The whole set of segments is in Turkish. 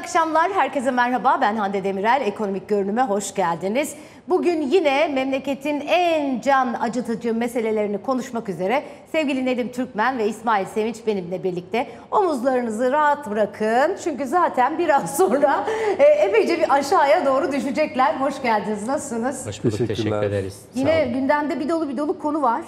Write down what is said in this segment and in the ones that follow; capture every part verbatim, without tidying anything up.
akşamlar, herkese merhaba. Ben Hande Demirel, Ekonomik Görünüm'e hoş geldiniz. Bugün yine memleketin en can acıtıcı meselelerini konuşmak üzere sevgili Nedim Türkmen ve İsmail Sevinç benimle birlikte. Omuzlarınızı rahat bırakın çünkü zaten biraz sonra e, epeyce bir aşağıya doğru düşecekler. Hoş geldiniz, nasılsınız? Hoş bulduk, teşekkür ederiz. Yine gündemde bir dolu bir dolu konu var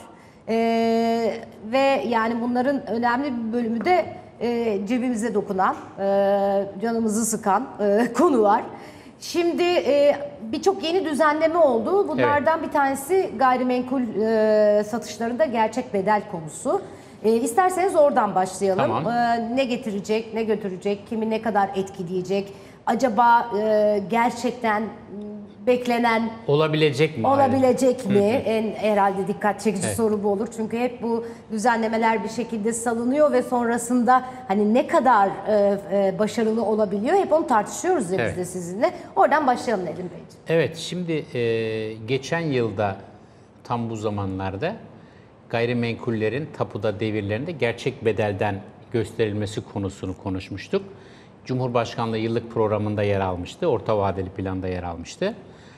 ee, ve yani bunların önemli bir bölümü de e, cebimize dokunan, e, canımızı sıkan e, konu var. Şimdi e, birçok yeni düzenleme oldu. Bunlardan evet. bir tanesi gayrimenkul e, satışlarında gerçek bedel konusu. E, isterseniz oradan başlayalım. Tamam. E, ne getirecek, ne götürecek, kimi ne kadar etkileyecek? Acaba e, gerçekten beklenen olabilecek mi? Olabilecek mi? Hı hı. En herhalde dikkat çekici evet. soru bu olur. Çünkü hep bu düzenlemeler bir şekilde salınıyor ve sonrasında hani ne kadar e, e, başarılı olabiliyor hep onu tartışıyoruz ya evet. biz de sizinle. Oradan başlayalım Nedim Beyciğim. Evet, şimdi e, geçen yılda tam bu zamanlarda gayrimenkullerin tapuda devirlerinde gerçek bedelden gösterilmesi konusunu konuşmuştuk. Cumhurbaşkanlığı yıllık programında yer almıştı, orta vadeli planda yer almıştı.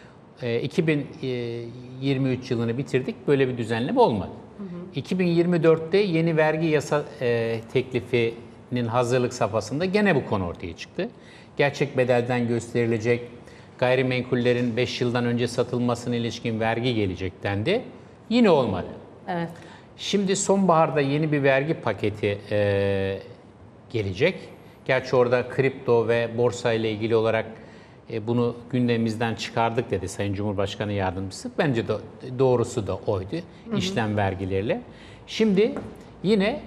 iki bin yirmi üç yılını bitirdik, böyle bir düzenleme olmadı. Hı hı. iki bin yirmi dörtte yeni vergi yasa e, teklifinin hazırlık safhasında gene bu konu ortaya çıktı. Gerçek bedelden gösterilecek, gayrimenkullerin beş yıldan önce satılmasına ilişkin vergi gelecek dendi. Yine olmadı. Evet. Şimdi sonbaharda yeni bir vergi paketi e, gelecek. Gerçi orada kripto ve borsa ile ilgili olarak e, bunu gündemimizden çıkardık dedi Sayın Cumhurbaşkanı Yardımcısı. Bence de doğrusu da oydu, hı hı. işlem vergileriyle. Şimdi yine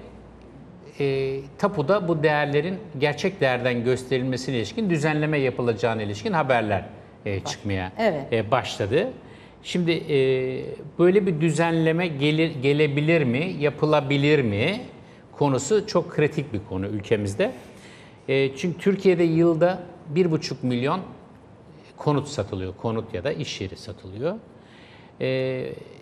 e, tapuda bu değerlerin gerçek değerden gösterilmesine ilişkin düzenleme yapılacağına ilişkin haberler e, çıkmaya evet. e, başladı. Şimdi e, böyle bir düzenleme gelir, gelebilir mi, yapılabilir mi konusu çok kritik bir konu ülkemizde. E, çünkü Türkiye'de yılda bir buçuk milyon konut satılıyor. Konut ya da iş yeri satılıyor. E,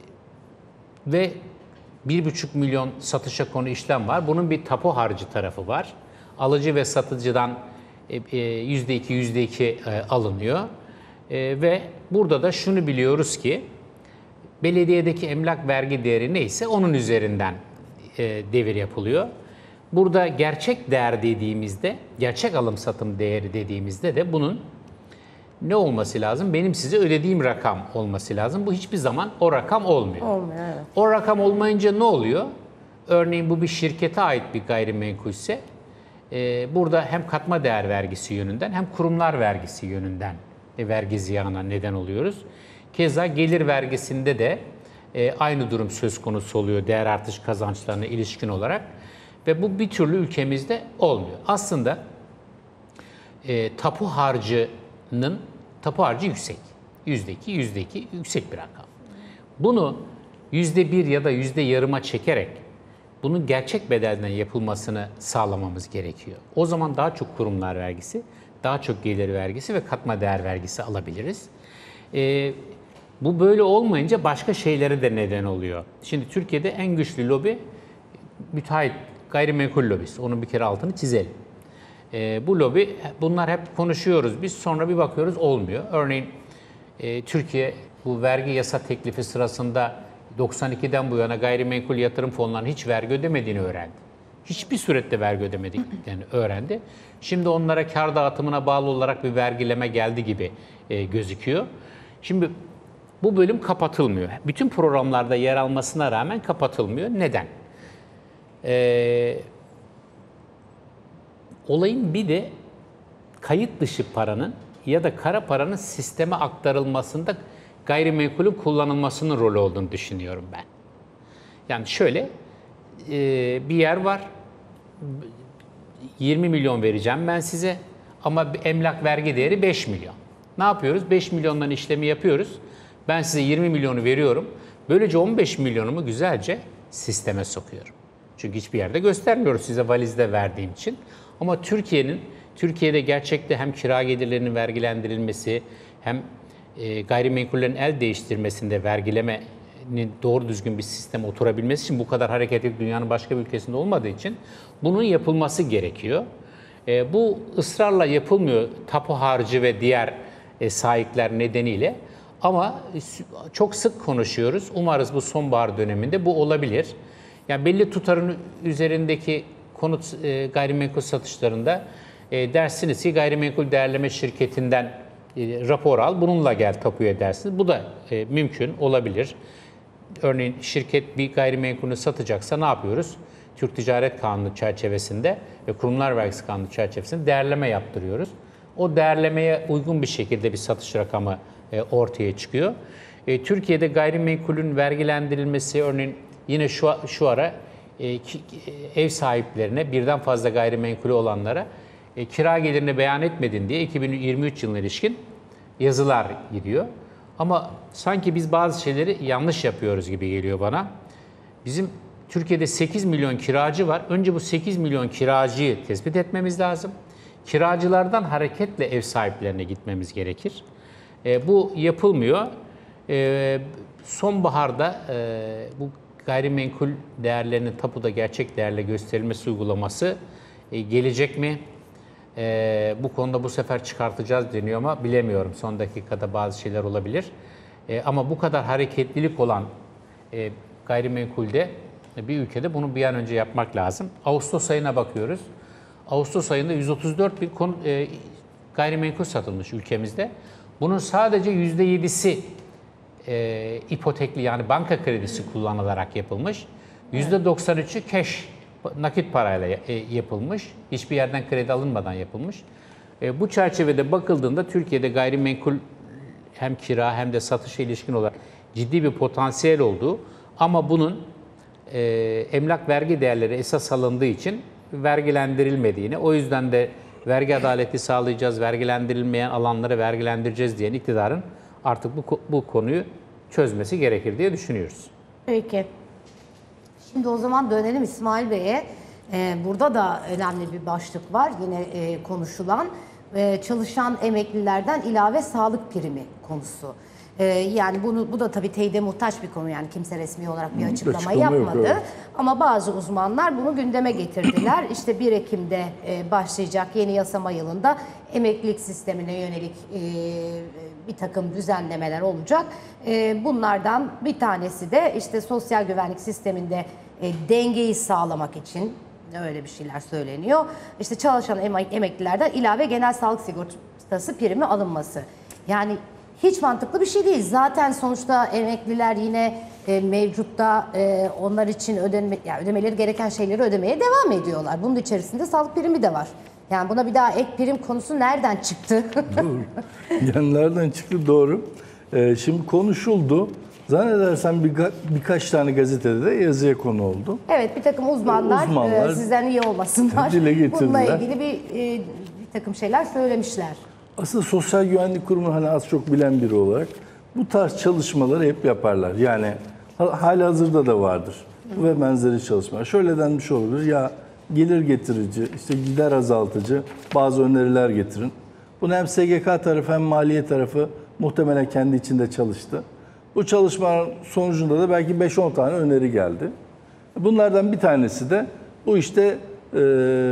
ve bir buçuk milyon satışa konu işlem var. Bunun bir tapu harcı tarafı var. Alıcı ve satıcıdan yüzde iki, yüzde iki alınıyor. E, ve burada da şunu biliyoruz ki belediyedeki emlak vergi değeri neyse onun üzerinden e, devir yapılıyor. Burada gerçek değer dediğimizde, gerçek alım satım değeri dediğimizde de bunun ne olması lazım? Benim size ödediğim rakam olması lazım. Bu hiçbir zaman o rakam olmuyor. Olmuyor, evet. O rakam olmayınca ne oluyor? Örneğin bu bir şirkete ait bir gayrimenkulse e, burada hem katma değer vergisi yönünden hem kurumlar vergisi yönünden e, vergi ziyağına neden oluyoruz. Keza gelir vergisinde de e, aynı durum söz konusu oluyor değer artış kazançlarına ilişkin olarak. Ve bu bir türlü ülkemizde olmuyor. Aslında e, tapu harcının, tapu harcı yüksek. Yüzde iki, yüzde iki yüksek bir rakam. Bunu yüzde bir ya da yüzde yarıma çekerek bunun gerçek bedelden yapılmasını sağlamamız gerekiyor. O zaman daha çok kurumlar vergisi, daha çok gelir vergisi ve katma değer vergisi alabiliriz. E, bu böyle olmayınca başka şeylere de neden oluyor. Şimdi Türkiye'de en güçlü lobi müteahhit, gayrimenkul lobisi. Onun bir kere altını çizelim. E, bu lobi, bunlar hep konuşuyoruz biz, sonra bir bakıyoruz olmuyor. Örneğin e, Türkiye bu vergi yasa teklifi sırasında doksan ikiden bu yana gayrimenkul yatırım fonlarının hiç vergi ödemediğini öğrendi. Hiçbir surette vergi ödemediklerini öğrendi. Şimdi onlara kar dağıtımına bağlı olarak bir vergileme geldi gibi e, gözüküyor. Şimdi bu bölüm kapatılmıyor. Bütün programlarda yer almasına rağmen kapatılmıyor. Neden? Ee, olayın bir de kayıt dışı paranın ya da kara paranın sisteme aktarılmasında gayrimenkulün kullanılmasının rolü olduğunu düşünüyorum ben. Yani şöyle e, bir yer var, yirmi milyon vereceğim ben size ama emlak vergi değeri beş milyon. Ne yapıyoruz? beş milyondan işlemi yapıyoruz. Ben size yirmi milyonu veriyorum. Böylece on beş milyonumu güzelce sisteme sokuyorum. Çünkü hiçbir yerde göstermiyoruz size valizde verdiğim için. Ama Türkiye'nin, Türkiye'de gerçekte hem kira gelirlerinin vergilendirilmesi hem e, gayrimenkullerin el değiştirmesinde vergilemenin doğru düzgün bir sisteme oturabilmesi için bu kadar hareketli dünyanın başka bir ülkesinde olmadığı için bunun yapılması gerekiyor. E, bu ısrarla yapılmıyor tapu harcı ve diğer e, sahipler nedeniyle. Ama çok sık konuşuyoruz. Umarız bu sonbahar döneminde bu olabilir. Yani belli tutarın üzerindeki konut e, gayrimenkul satışlarında e, dersiniz ki gayrimenkul değerleme şirketinden e, rapor al, bununla gel tapuya dersiniz. Bu da e, mümkün olabilir. Örneğin şirket bir gayrimenkulünü satacaksa ne yapıyoruz? Türk Ticaret Kanunu çerçevesinde ve Kurumlar Vergisi Kanunu çerçevesinde değerleme yaptırıyoruz. O değerlemeye uygun bir şekilde bir satış rakamı e, ortaya çıkıyor. E, Türkiye'de gayrimenkulün vergilendirilmesi örneğin yine şu şu ara e, ki, ev sahiplerine birden fazla gayrimenkulü olanlara e, kira gelirini beyan etmedin diye iki bin yirmi üç yılına ilişkin yazılar gidiyor. Ama sanki biz bazı şeyleri yanlış yapıyoruz gibi geliyor bana. Bizim Türkiye'de sekiz milyon kiracı var. Önce bu sekiz milyon kiracıyı tespit etmemiz lazım. Kiracılardan hareketle ev sahiplerine gitmemiz gerekir. E, bu yapılmıyor. E, sonbaharda e, bu gayrimenkul değerlerinin tapuda gerçek değerle gösterilmesi uygulaması e, gelecek mi? E, bu konuda bu sefer çıkartacağız deniyor ama bilemiyorum. Son dakikada bazı şeyler olabilir. E, ama bu kadar hareketlilik olan e, gayrimenkulde bir ülkede bunu bir an önce yapmak lazım. Ağustos ayına bakıyoruz. Ağustos ayında yüz otuz dört bin konu, e, gayrimenkul satılmış ülkemizde. Bunun sadece yüzde yedisi e, ipotekli yani banka kredisi kullanılarak yapılmış. yüzde doksan üçü cash, nakit parayla e, yapılmış. Hiçbir yerden kredi alınmadan yapılmış. E, bu çerçevede bakıldığında Türkiye'de gayrimenkul hem kira hem de satışa ilişkin olarak ciddi bir potansiyel olduğu ama bunun e, emlak vergi değerleri esas alındığı için vergilendirilmediğini, o yüzden de vergi adaleti sağlayacağız, vergilendirilmeyen alanları vergilendireceğiz diyen iktidarın artık bu, bu konuyu çözmesi gerekir diye düşünüyoruz. Peki. Şimdi o zaman dönelim İsmail Bey'e. Ee, burada da önemli bir başlık var yine e, konuşulan. Ee, çalışan emeklilerden ilave sağlık primi konusu. Ee, yani bunu bu da tabii teyide muhtaç bir konu, yani kimse resmi olarak bir açıklama, Açıklama yapmadı. yok, evet. Ama bazı uzmanlar bunu gündeme getirdiler. İşte bir Ekim'de e, başlayacak yeni yasama yılında emeklilik sistemine yönelik e, bir takım düzenlemeler olacak. E, bunlardan bir tanesi de işte sosyal güvenlik sisteminde e, dengeyi sağlamak için, öyle bir şeyler söyleniyor. İşte çalışan emek, emeklilerden ilave genel sağlık sigortası primi alınması. Yani hiç mantıklı bir şey değil. Zaten sonuçta emekliler yine e, mevcutta e, onlar için ödeme, yani ödemeleri gereken şeyleri ödemeye devam ediyorlar. Bunun içerisinde sağlık primi de var. Yani buna bir daha ek prim konusu nereden çıktı? Doğru. Yani nereden çıktı doğru. Ee, şimdi konuşuldu. Zannedersem bir, birkaç tane gazetede de yazıya konu oldu. Evet, bir takım uzmanlar, Uzmanlar e, sizden iyi olmasınlar. dile getirdiler. Bununla ilgili bir, e, bir takım şeyler söylemişler. Aslında Sosyal Güvenlik Kurumu hani az çok bilen biri olarak bu tarz çalışmaları hep yaparlar. Yani halihazırda da vardır. Ve benzeri çalışmalar. Şöyle denmiş olabilir. Ya gelir getirici, işte gider azaltıcı bazı öneriler getirin. Bunu hem S G K tarafı hem maliye tarafı muhtemelen kendi içinde çalıştı. Bu çalışmanın sonucunda da belki beş on tane öneri geldi. Bunlardan bir tanesi de bu işte e,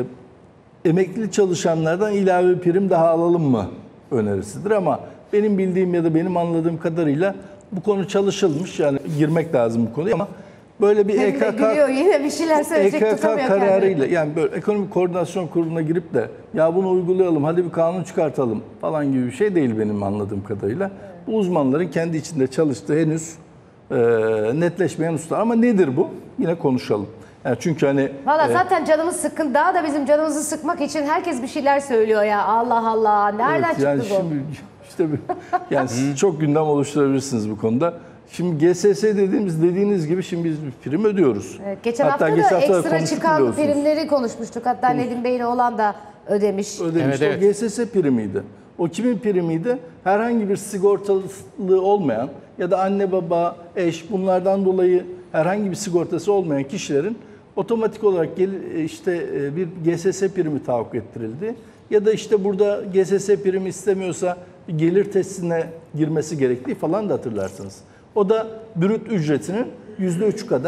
emekli çalışanlardan ilave prim daha alalım mı önerisidir. Ama benim bildiğim ya da benim anladığım kadarıyla bu konu çalışılmış. Yani girmek lazım bu konuya ama böyle bir E K K Gülüyor, yine bir şeyler söyleyecek, E K K tutamıyor kararıyla yani böyle ekonomik koordinasyon kuruluna girip de ya bunu uygulayalım hadi bir kanun çıkartalım falan gibi bir şey değil benim anladığım kadarıyla. Bu uzmanların kendi içinde çalıştığı henüz e, netleşmeyen hususlar. Ama nedir bu? Yine konuşalım. Yani çünkü hani Valla e, zaten canımız sıkkın. Daha da bizim canımızı sıkmak için herkes bir şeyler söylüyor ya. Allah Allah. Nereden evet, yani çıktı bu? şimdi işte bir, yani siz çok gündem oluşturabilirsiniz bu konuda. Şimdi G S S dediğimiz dediğiniz gibi şimdi biz bir prim ödüyoruz. Evet, geçen Hatta hafta geçen da hafta da ekstra konuştuk çıkan biliyorsunuz. primleri konuşmuştuk. Hatta Nedim Bey'le olan da ödemiş. Ödemiş. Evet, evet. O G S S primiydi. O kimin primiydi? Herhangi bir sigortalı olmayan ya da anne baba, eş bunlardan dolayı herhangi bir sigortası olmayan kişilerin otomatik olarak gel, işte bir G S S primi tahakkuk ettirildi. Ya da işte burada G S S primi istemiyorsa gelir testine girmesi gerektiği falan da hatırlarsınız. O da brüt ücretinin yüzde üç kadar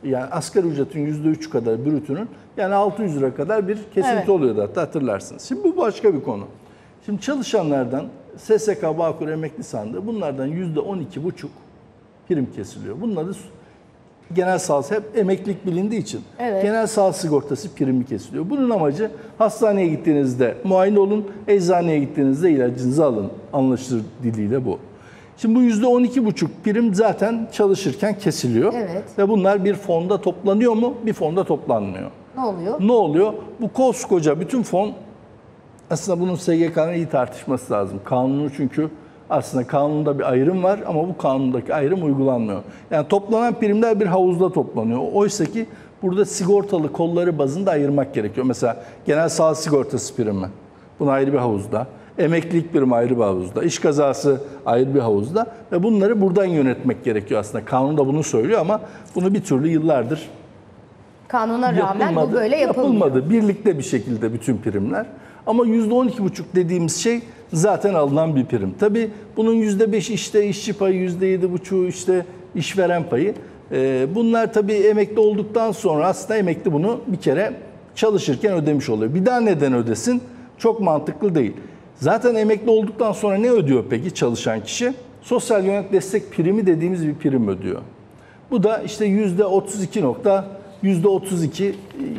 yani asgari ücretin yüzde üç kadar brütünün yani altı yüz lira kadar bir kesinti Evet. oluyordu hatta hatırlarsınız. Şimdi bu başka bir konu. Şimdi çalışanlardan S S K, Bağkur, emekli sandığı bunlardan yüzde on iki buçuk prim kesiliyor. Bunun adı genel sağlık, hep emeklilik bilindiği için Evet. genel sağlık sigortası primi kesiliyor. Bunun amacı hastaneye gittiğinizde muayene olun, eczaneye gittiğinizde ilacınızı alın. Anlaşılır diliyle bu. Şimdi bu yüzde on iki buçuk prim zaten çalışırken kesiliyor. Evet. Ve bunlar bir fonda toplanıyor mu? Bir fonda toplanmıyor. Ne oluyor? Ne oluyor? Bu koskoca bütün fon, aslında bunun S G K'nın iyi tartışması lazım. Kanunu, çünkü aslında kanunda bir ayrım var ama bu kanundaki ayrım uygulanmıyor. Yani toplanan primler bir havuzda toplanıyor. Oysa ki burada sigortalı kolları bazında ayırmak gerekiyor. Mesela genel sağlık sigortası primi, bunun ayrı bir havuzda. Emeklilik primi ayrı bir havuzda. İş kazası ayrı bir havuzda. Ve bunları buradan yönetmek gerekiyor aslında. Kanun da bunu söylüyor ama bunu bir türlü yıllardır Kanuna rağmen bu böyle yapılmıyor. yapılmadı. Birlikte bir şekilde bütün primler. Ama yüzde on iki buçuk dediğimiz şey zaten alınan bir prim. Tabii bunun yüzde beş işte işçi payı, yüzde yedi buçuğu işte işveren payı. Ee, bunlar tabii emekli olduktan sonra aslında emekli bunu bir kere çalışırken ödemiş oluyor. Bir daha neden ödesin? Çok mantıklı değil. Zaten emekli olduktan sonra ne ödüyor peki çalışan kişi? Sosyal güvenlik destek primi dediğimiz bir prim ödüyor. Bu da işte yüzde otuz iki nokta yüzde otuz iki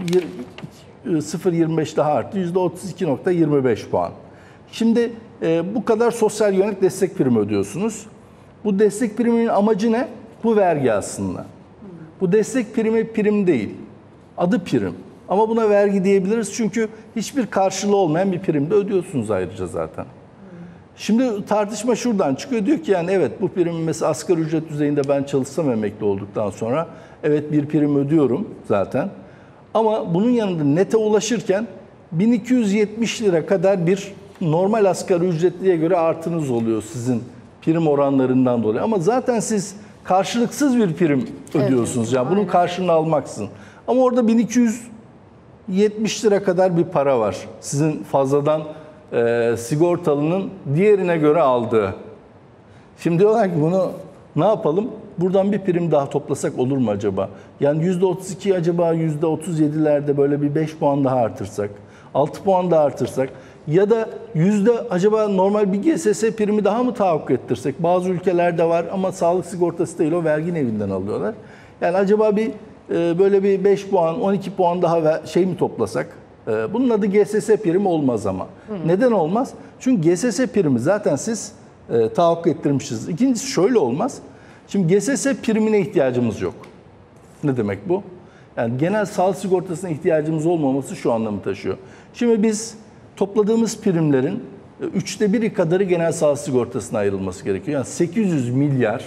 sıfır virgül yirmi beş daha arttı. yüzde otuz iki nokta yirmi beş puan. Şimdi e, bu kadar sosyal güvenlik destek primi ödüyorsunuz. Bu destek priminin amacı ne? Bu vergi aslında. Bu destek primi prim değil. Adı prim. Ama buna vergi diyebiliriz çünkü hiçbir karşılığı olmayan bir prim de ödüyorsunuz ayrıca zaten. Şimdi tartışma şuradan çıkıyor. Diyor ki yani evet bu prim mesela asgari ücret düzeyinde ben çalışsam emekli olduktan sonra evet bir prim ödüyorum zaten. Ama bunun yanında nete ulaşırken bin iki yüz yetmiş lira kadar bir normal asgari ücretliye göre artınız oluyor sizin prim oranlarından dolayı. Ama zaten siz karşılıksız bir prim ödüyorsunuz. Evet, yani bunun aynen. karşılığını almaksızın. Ama orada bin iki yüz yetmiş lira kadar bir para var. Sizin fazladan e, sigortalının diğerine göre aldığı. Şimdi diyorlar ki bunu ne yapalım? Buradan bir prim daha toplasak olur mu acaba? Yani yüzde otuz iki acaba yüzde otuz yedilerde böyle bir beş puan daha artırsak, altı puan daha artırsak ya da yüzde acaba normal bir G S S primi daha mı tahakkuk ettirsek? Bazı ülkelerde var ama sağlık sigortası değil, o vergi evinden alıyorlar. Yani acaba bir e, böyle bir beş puan, on iki puan daha ver, şey mi toplasak? E, bunun adı G S S primi olmaz ama. Hı. Neden olmaz? Çünkü G S S primi zaten siz e, tahakkuk ettirmişsiniz. İkincisi şöyle olmaz. Şimdi G S S primine ihtiyacımız yok. Ne demek bu? Yani genel sağlık sigortasına ihtiyacımız olmaması şu anlamı taşıyor. Şimdi biz topladığımız primlerin üçte biri kadarı genel sağlık sigortasına ayrılması gerekiyor. Yani sekiz yüz milyar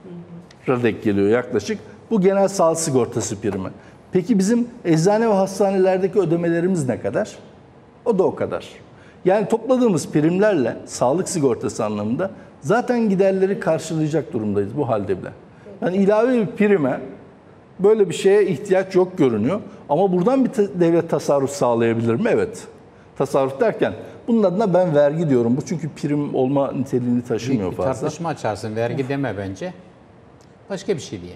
denk geliyor yaklaşık. Bu genel sağlık sigortası primi. Peki bizim eczane ve hastanelerdeki ödemelerimiz ne kadar? O da o kadar. Yani topladığımız primlerle sağlık sigortası anlamında zaten giderleri karşılayacak durumdayız bu halde bile. Yani ilave bir prime böyle bir şeye ihtiyaç yok görünüyor. Ama buradan bir devlet tasarruf sağlayabilir mi? Evet. Tasarruf derken bunun adına ben vergi diyorum. Bu çünkü prim olma niteliğini taşımıyor Büyük bir fazla. tartışma açarsın. Vergi deme bence. Başka bir şey diyelim.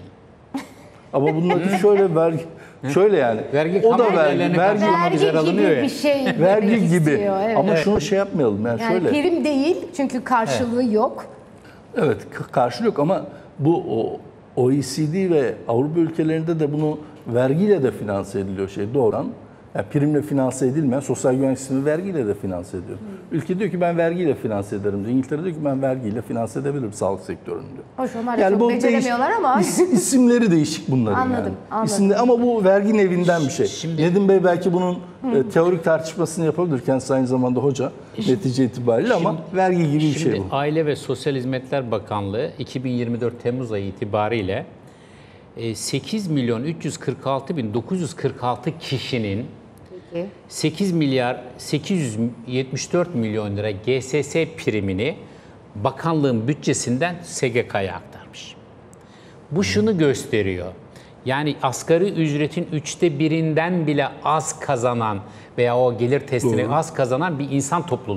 Ama bunun adı şöyle vergi. Şöyle yani. Vergi o da kamu vergi. değerlerine Vergi, karşı- Ama güzel Vergi alınıyor gibi ya. bir şey vergi demek gibi. istiyor, evet. Ama şunu şey yapmayalım. Yani, Yani şöyle. prim değil çünkü karşılığı yok. Evet, k- karşılığı yok ama bu o, O E C D ve Avrupa ülkelerinde de bunu vergiyle de finanse ediliyor şey doğrudan. Yani primle finanse edilmeyen sosyal güvenlik sistemi vergiyle de finanse ediyor. Hmm. Ülke diyor ki ben vergiyle finanse ederim diyor. İngiltere diyor ki ben vergiyle finanse edebilirim sağlık sektörünü diyor. Hoş onlar da çok beceremiyorlar değiş- ama. is- isimleri değişik bunların Anladım, yani. anladım. İsimli, ama bu vergi evinden bir şey. Şimdi- Nedim Bey belki bunun e, teorik tartışmasını yapabilir. Kendisi aynı zamanda hoca netice itibariyle ama vergi gibi bir Şimdi şey bu. Aile ve Sosyal Hizmetler Bakanlığı iki bin yirmi dört Temmuz ayı itibariyle e, sekiz milyon üç yüz kırk altı bin dokuz yüz kırk altı kişinin Peki. sekiz milyar sekiz yüz yetmiş dört milyon lira G S S primini bakanlığın bütçesinden S G K'ya aktarmış. Bu şunu gösteriyor. Yani asgari ücretin üçte birinden bile az kazanan veya o gelir testini Doğru. az kazanan bir insan topluluğundan gösteriyor.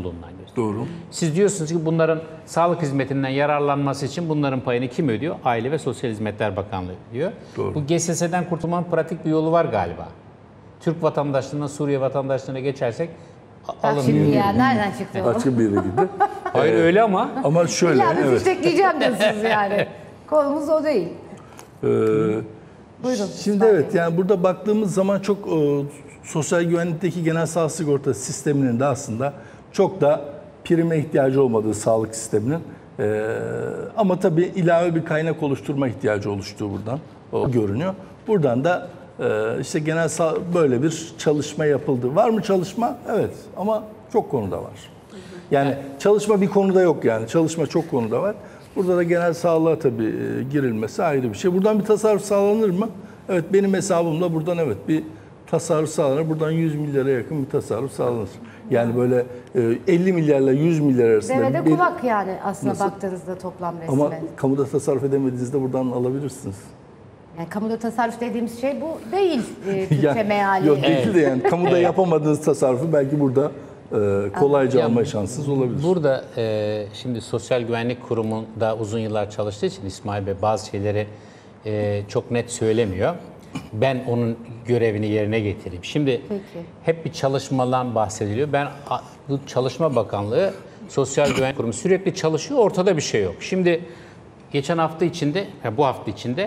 Doğru. Siz diyorsunuz ki bunların sağlık hizmetinden yararlanması için bunların payını kim ödüyor? Aile ve Sosyal Hizmetler Bakanlığı ödüyor. Doğru. Bu G S S'den kurtulmanın pratik bir yolu var galiba. Türk vatandaşlığından Suriye vatandaşlığına geçersek Bak alınmıyor. şimdi ya nereden çıktı o? Başka bir yere gitti. Hayır öyle ama. Ama şöyle, Ya bir evet. fiştekleyeceğim diyorsunuz yani. Konumuz o değil. Ee, Buyurun. Şimdi İsmail evet, yani burada baktığımız zaman çok e, sosyal güvenlikteki genel sağlık sigortası sisteminin de aslında çok da prime ihtiyacı olmadığı sağlık sisteminin e, ama tabii ilave bir kaynak oluşturma ihtiyacı oluştuğu buradan o görünüyor. Buradan da e, işte genel sağ, böyle bir çalışma yapıldı. Var mı çalışma? Evet, ama çok konuda var. Yani çalışma bir konuda yok yani. Çalışma çok konuda var. Burada da genel sağlığa tabii e, girilmesi ayrı bir şey. Buradan bir tasarruf sağlanır mı? Evet, benim hesabımla buradan evet bir tasarruf sağlanır. Buradan yüz milyara yakın bir tasarruf sağlanır. Yani böyle e, elli milyarla yüz milyar arasında. Devede bir- kulak yani aslında Nasıl? baktığınızda toplam resme. Ama kamuda tasarruf edemediğinizde buradan alabilirsiniz. Yani kamuda tasarruf dediğimiz şey bu değil e, Türkçe Yani, meali. yok değil de yani kamuda yapamadığınız tasarrufu belki burada e, kolayca Ya, alma şansınız olabilir. Burada e, şimdi Sosyal Güvenlik Kurumu'nda uzun yıllar çalıştığı için İsmail Bey bazı şeyleri e, çok net söylemiyor. Ben onun görevini yerine getireyim. Şimdi Peki. hep bir çalışmadan bahsediliyor. Ben a- bu Çalışma Bakanlığı Sosyal Güvenlik Kurumu sürekli çalışıyor. Ortada bir şey yok. Şimdi geçen hafta içinde, ya bu hafta içinde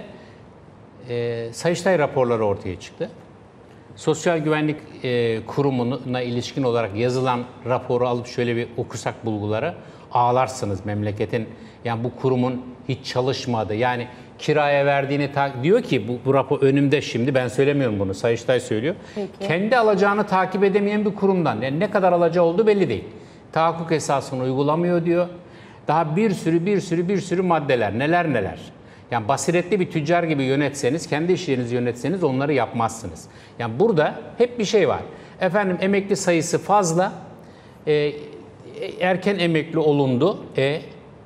e, Sayıştay raporları ortaya çıktı. Sosyal Güvenlik e, Kurumu'na ilişkin olarak yazılan raporu alıp şöyle bir okusak bulguları ağlarsınız memleketin. Yani bu kurumun hiç çalışmadı. Yani kiraya verdiğini ta- diyor ki bu, bu rapor önümde şimdi, ben söylemiyorum bunu, Sayıştay söylüyor. Peki. Kendi alacağını takip edemeyen bir kurumdan, yani ne kadar alacağı olduğu belli değil. Tahakkuk esasını uygulamıyor diyor. Daha bir sürü bir sürü bir sürü maddeler, neler neler. Yani basiretli bir tüccar gibi yönetseniz, kendi işlerinizi yönetseniz onları yapmazsınız. Yani burada hep bir şey var. Efendim emekli sayısı fazla, e, erken emekli olundu. E,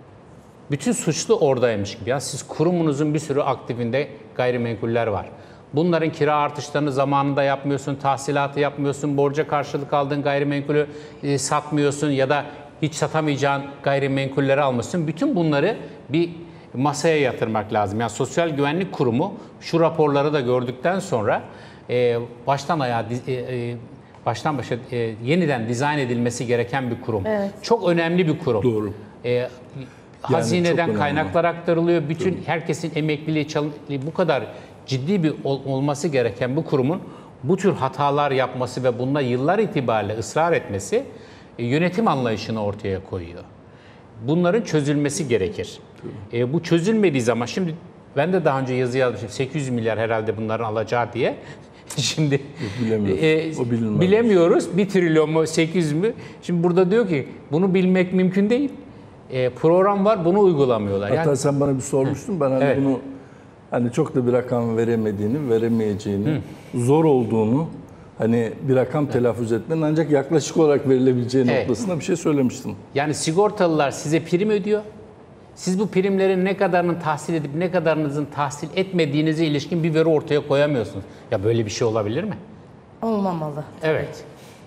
bütün suçlu oradaymış gibi. Ya siz kurumunuzun bir sürü aktifinde gayrimenkuller var. Bunların kira artışlarını zamanında yapmıyorsun, tahsilatı yapmıyorsun, borca karşılık aldığın gayrimenkulü e, satmıyorsun ya da hiç satamayacağın gayrimenkulleri almışsın. Bütün bunları bir masaya yatırmak lazım. Yani Sosyal Güvenlik Kurumu şu raporları da gördükten sonra e, baştan ayağa e, e, baştan başa e, yeniden dizayn edilmesi gereken bir kurum. Evet. Çok önemli bir kurum. Doğru. E, çok hazineden önemli. kaynaklar aktarılıyor. Bütün herkesin emekliliği, çalın- bu kadar ciddi bir ol- olması gereken bu kurumun bu tür hatalar yapması ve bunda yıllar itibariyle ısrar etmesi e, yönetim anlayışını ortaya koyuyor. Bunların çözülmesi gerekir. E, bu çözülmediği zaman, şimdi ben de daha önce yazı yazmışım, sekiz yüz milyar herhalde bunların alacağı diye. Şimdi bilemiyoruz. e, O bilinmez. bilemiyoruz. bir trilyon mu sekiz yüz mü? Şimdi burada diyor ki bunu bilmek mümkün değil. E, program var, bunu uygulamıyorlar. Hatta Yani sen bana bir sormuştun, ben hani Evet. bunu hani çok da bir rakam veremediğini, veremeyeceğini, zor olduğunu, hani bir rakam telaffuz etmenin ancak yaklaşık olarak verilebileceği Evet. noktasında bir şey söylemiştim. Yani sigortalılar size prim ödüyor. Siz bu primlerin ne kadarının tahsil edip ne kadarınızın tahsil etmediğinize ilişkin bir veri ortaya koyamıyorsunuz. Ya böyle bir şey olabilir mi? Olmamalı. Evet.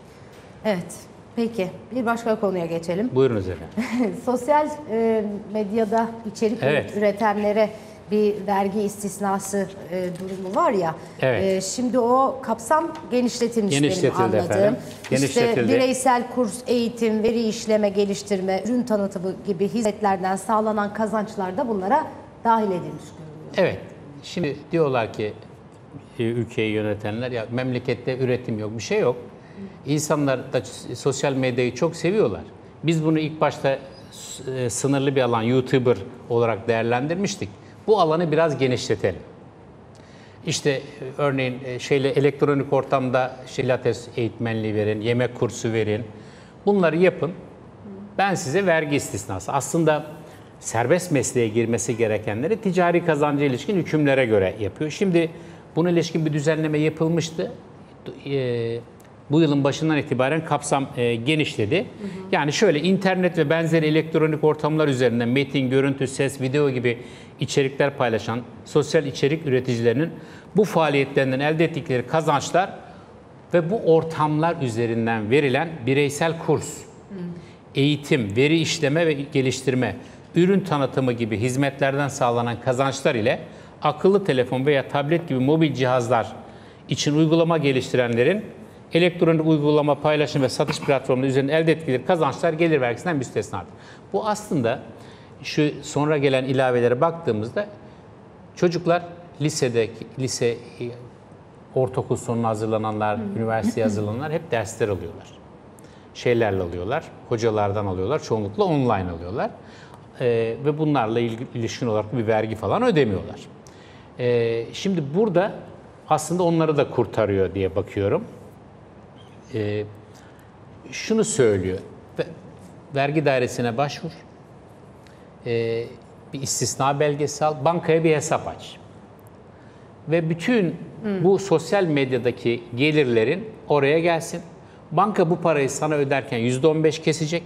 Evet. Peki bir başka konuya geçelim. Buyurunuz efendim. Sosyal e, medyada içerik Evet. üretenlere bir vergi istisnası e, durumu var ya. Evet. E, şimdi o kapsam genişletilmiş Genişletildi benim anladığım. efendim. İşte Genişletildi. bireysel kurs, eğitim, veri işleme, geliştirme, ürün tanıtımı gibi hizmetlerden sağlanan kazançlar da bunlara dahil edilmiş görünüyor. Evet. Şimdi diyorlar ki e, ülkeyi yönetenler, ya memlekette üretim yok, bir şey yok. İnsanlar da sosyal medyayı çok seviyorlar. Biz bunu ilk başta e, sınırlı bir alan, YouTuber olarak değerlendirmiştik. Bu alanı biraz genişletelim. İşte e, örneğin e, şeyle elektronik ortamda şey, pilates eğitmenliği verin, yemek kursu verin. Bunları yapın. Ben size vergi istisnası. Aslında serbest mesleğe girmesi gerekenleri ticari kazanca ilişkin hükümlere göre yapıyor. Şimdi buna ilişkin bir düzenleme yapılmıştı. E, bu yılın başından itibaren kapsam e, genişledi. Hı hı. Yani şöyle, internet ve benzeri elektronik ortamlar üzerinden metin, görüntü, ses, video gibi içerikler paylaşan sosyal içerik üreticilerinin bu faaliyetlerinden elde ettikleri kazançlar ve bu ortamlar üzerinden verilen bireysel kurs, hı. eğitim, veri işleme ve geliştirme, ürün tanıtımı gibi hizmetlerden sağlanan kazançlar ile akıllı telefon veya tablet gibi mobil cihazlar için uygulama geliştirenlerin elektronik uygulama paylaşım ve satış platformları üzerinde elde ettikleri kazançlar gelir vergisinden müstesnadır. Bu aslında şu sonra gelen ilavelere baktığımızda çocuklar lisede, lise, ortaokul sonuna hazırlananlar, üniversiteye hazırlananlar hep dersler alıyorlar. Şeylerle alıyorlar, hocalardan alıyorlar, çoğunlukla online alıyorlar. Ee, ve bunlarla ilişkin olarak bir vergi falan ödemiyorlar. Ee, şimdi burada aslında onları da kurtarıyor diye bakıyorum. Ee, şunu söylüyor, vergi dairesine başvur, ee, bir istisna belgesi al, bankaya bir hesap aç. Ve bütün hmm. bu sosyal medyadaki gelirlerin oraya gelsin. Banka bu parayı sana öderken yüzde on beş kesecek.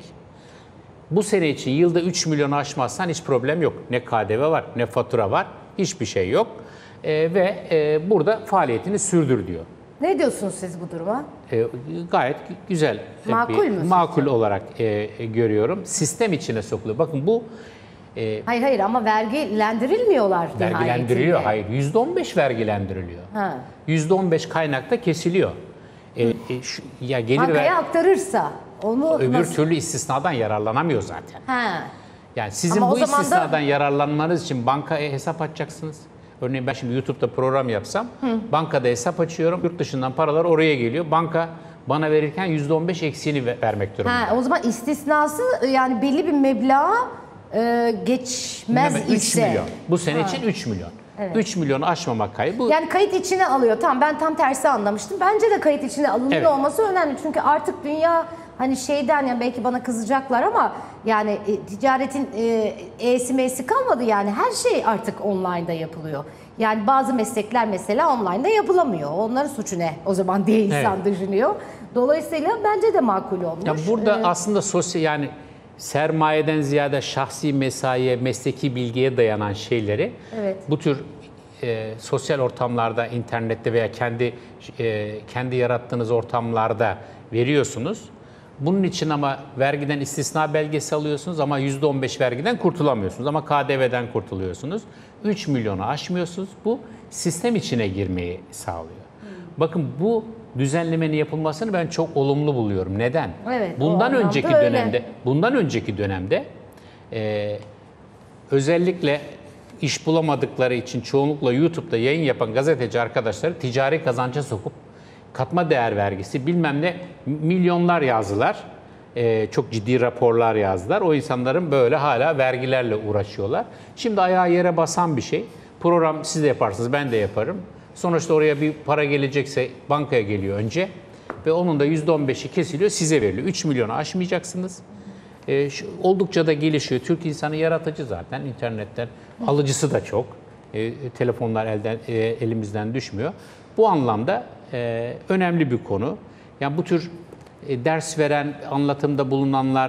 Bu sene için yılda üç milyonu aşmazsan hiç problem yok. Ne K D V var, ne fatura var, hiçbir şey yok. Ee, ve e, burada faaliyetini sürdür diyor. Ne diyorsunuz siz bu duruma? E, gayet güzel. Makul bir, mü? Makul sizce? olarak e, görüyorum. Sistem içine sokuluyor. Bakın bu... E, hayır hayır ama vergilendirilmiyorlar vergilendiriliyor. Hayır. yüzde on beş vergilendiriliyor. Ha. yüzde on beş kaynakta kesiliyor. E, e, şu, ya gelir bankaya ver, aktarırsa onu öbür nasıl? türlü istisnadan yararlanamıyor zaten. Ha. Yani sizin ama bu istisnadan da... yararlanmanız için bankaya hesap açacaksınız. Örneğin ben şimdi YouTube'da program yapsam, Hı. bankada hesap açıyorum, yurt dışından paralar oraya geliyor. Banka bana verirken yüzde on beş eksiğini vermek durumunda. Ha, o zaman istisnası yani belli bir meblağa e, geçmez Hemen üç ise. milyon. Bu sene ha. için üç milyon. Evet. üç milyonu aşmamak kaybı. Yani kayıt içine alıyor. Tamam, ben tam tersi anlamıştım. Bence de kayıt içine alınıyor evet. olması önemli. Çünkü artık dünya hani şeyden, yani belki bana kızacaklar ama yani e, ticaretin e, e'si m'si kalmadı yani. Her şey artık online'da yapılıyor. Yani bazı meslekler mesela online'da yapılamıyor. Onların suçu ne o zaman diye insan evet. düşünüyor. Dolayısıyla bence de makul olmuş. Ya burada ee, aslında sosyal, yani sermayeden ziyade şahsi mesaiye, mesleki bilgiye dayanan şeyleri evet. bu tür e, sosyal ortamlarda, internette veya kendi e, kendi yarattığınız ortamlarda veriyorsunuz. Bunun için ama vergiden istisna belgesi alıyorsunuz ama yüzde on beş vergiden kurtulamıyorsunuz ama K D V'den kurtuluyorsunuz. üç milyonu aşmıyorsunuz. Bu sistem içine girmeyi sağlıyor. Hmm. Bakın bu düzenlemenin yapılmasını ben çok olumlu buluyorum. Neden? Evet, bundan önceki öyle. dönemde, bundan önceki dönemde e, özellikle iş bulamadıkları için çoğunlukla YouTube'da yayın yapan gazeteci arkadaşları ticari kazanca sokup katma değer vergisi bilmem ne milyonlar yazdılar. Ee, çok ciddi raporlar yazdılar. O insanların böyle hala vergilerle uğraşıyorlar. Şimdi ayağı yere basan bir şey. Program siz de yaparsınız, ben de yaparım. Sonuçta oraya bir para gelecekse bankaya geliyor önce. Ve onun da yüzde on beşi kesiliyor, size veriliyor. üç milyonu aşmayacaksınız. Ee, şu, oldukça da gelişiyor. Türk insanı yaratıcı zaten. İnternetten alıcısı da çok. Ee, telefonlar elden e, elimizden düşmüyor. Bu anlamda e, önemli bir konu. Yani bu tür e, ders veren, anlatımda bulunanlar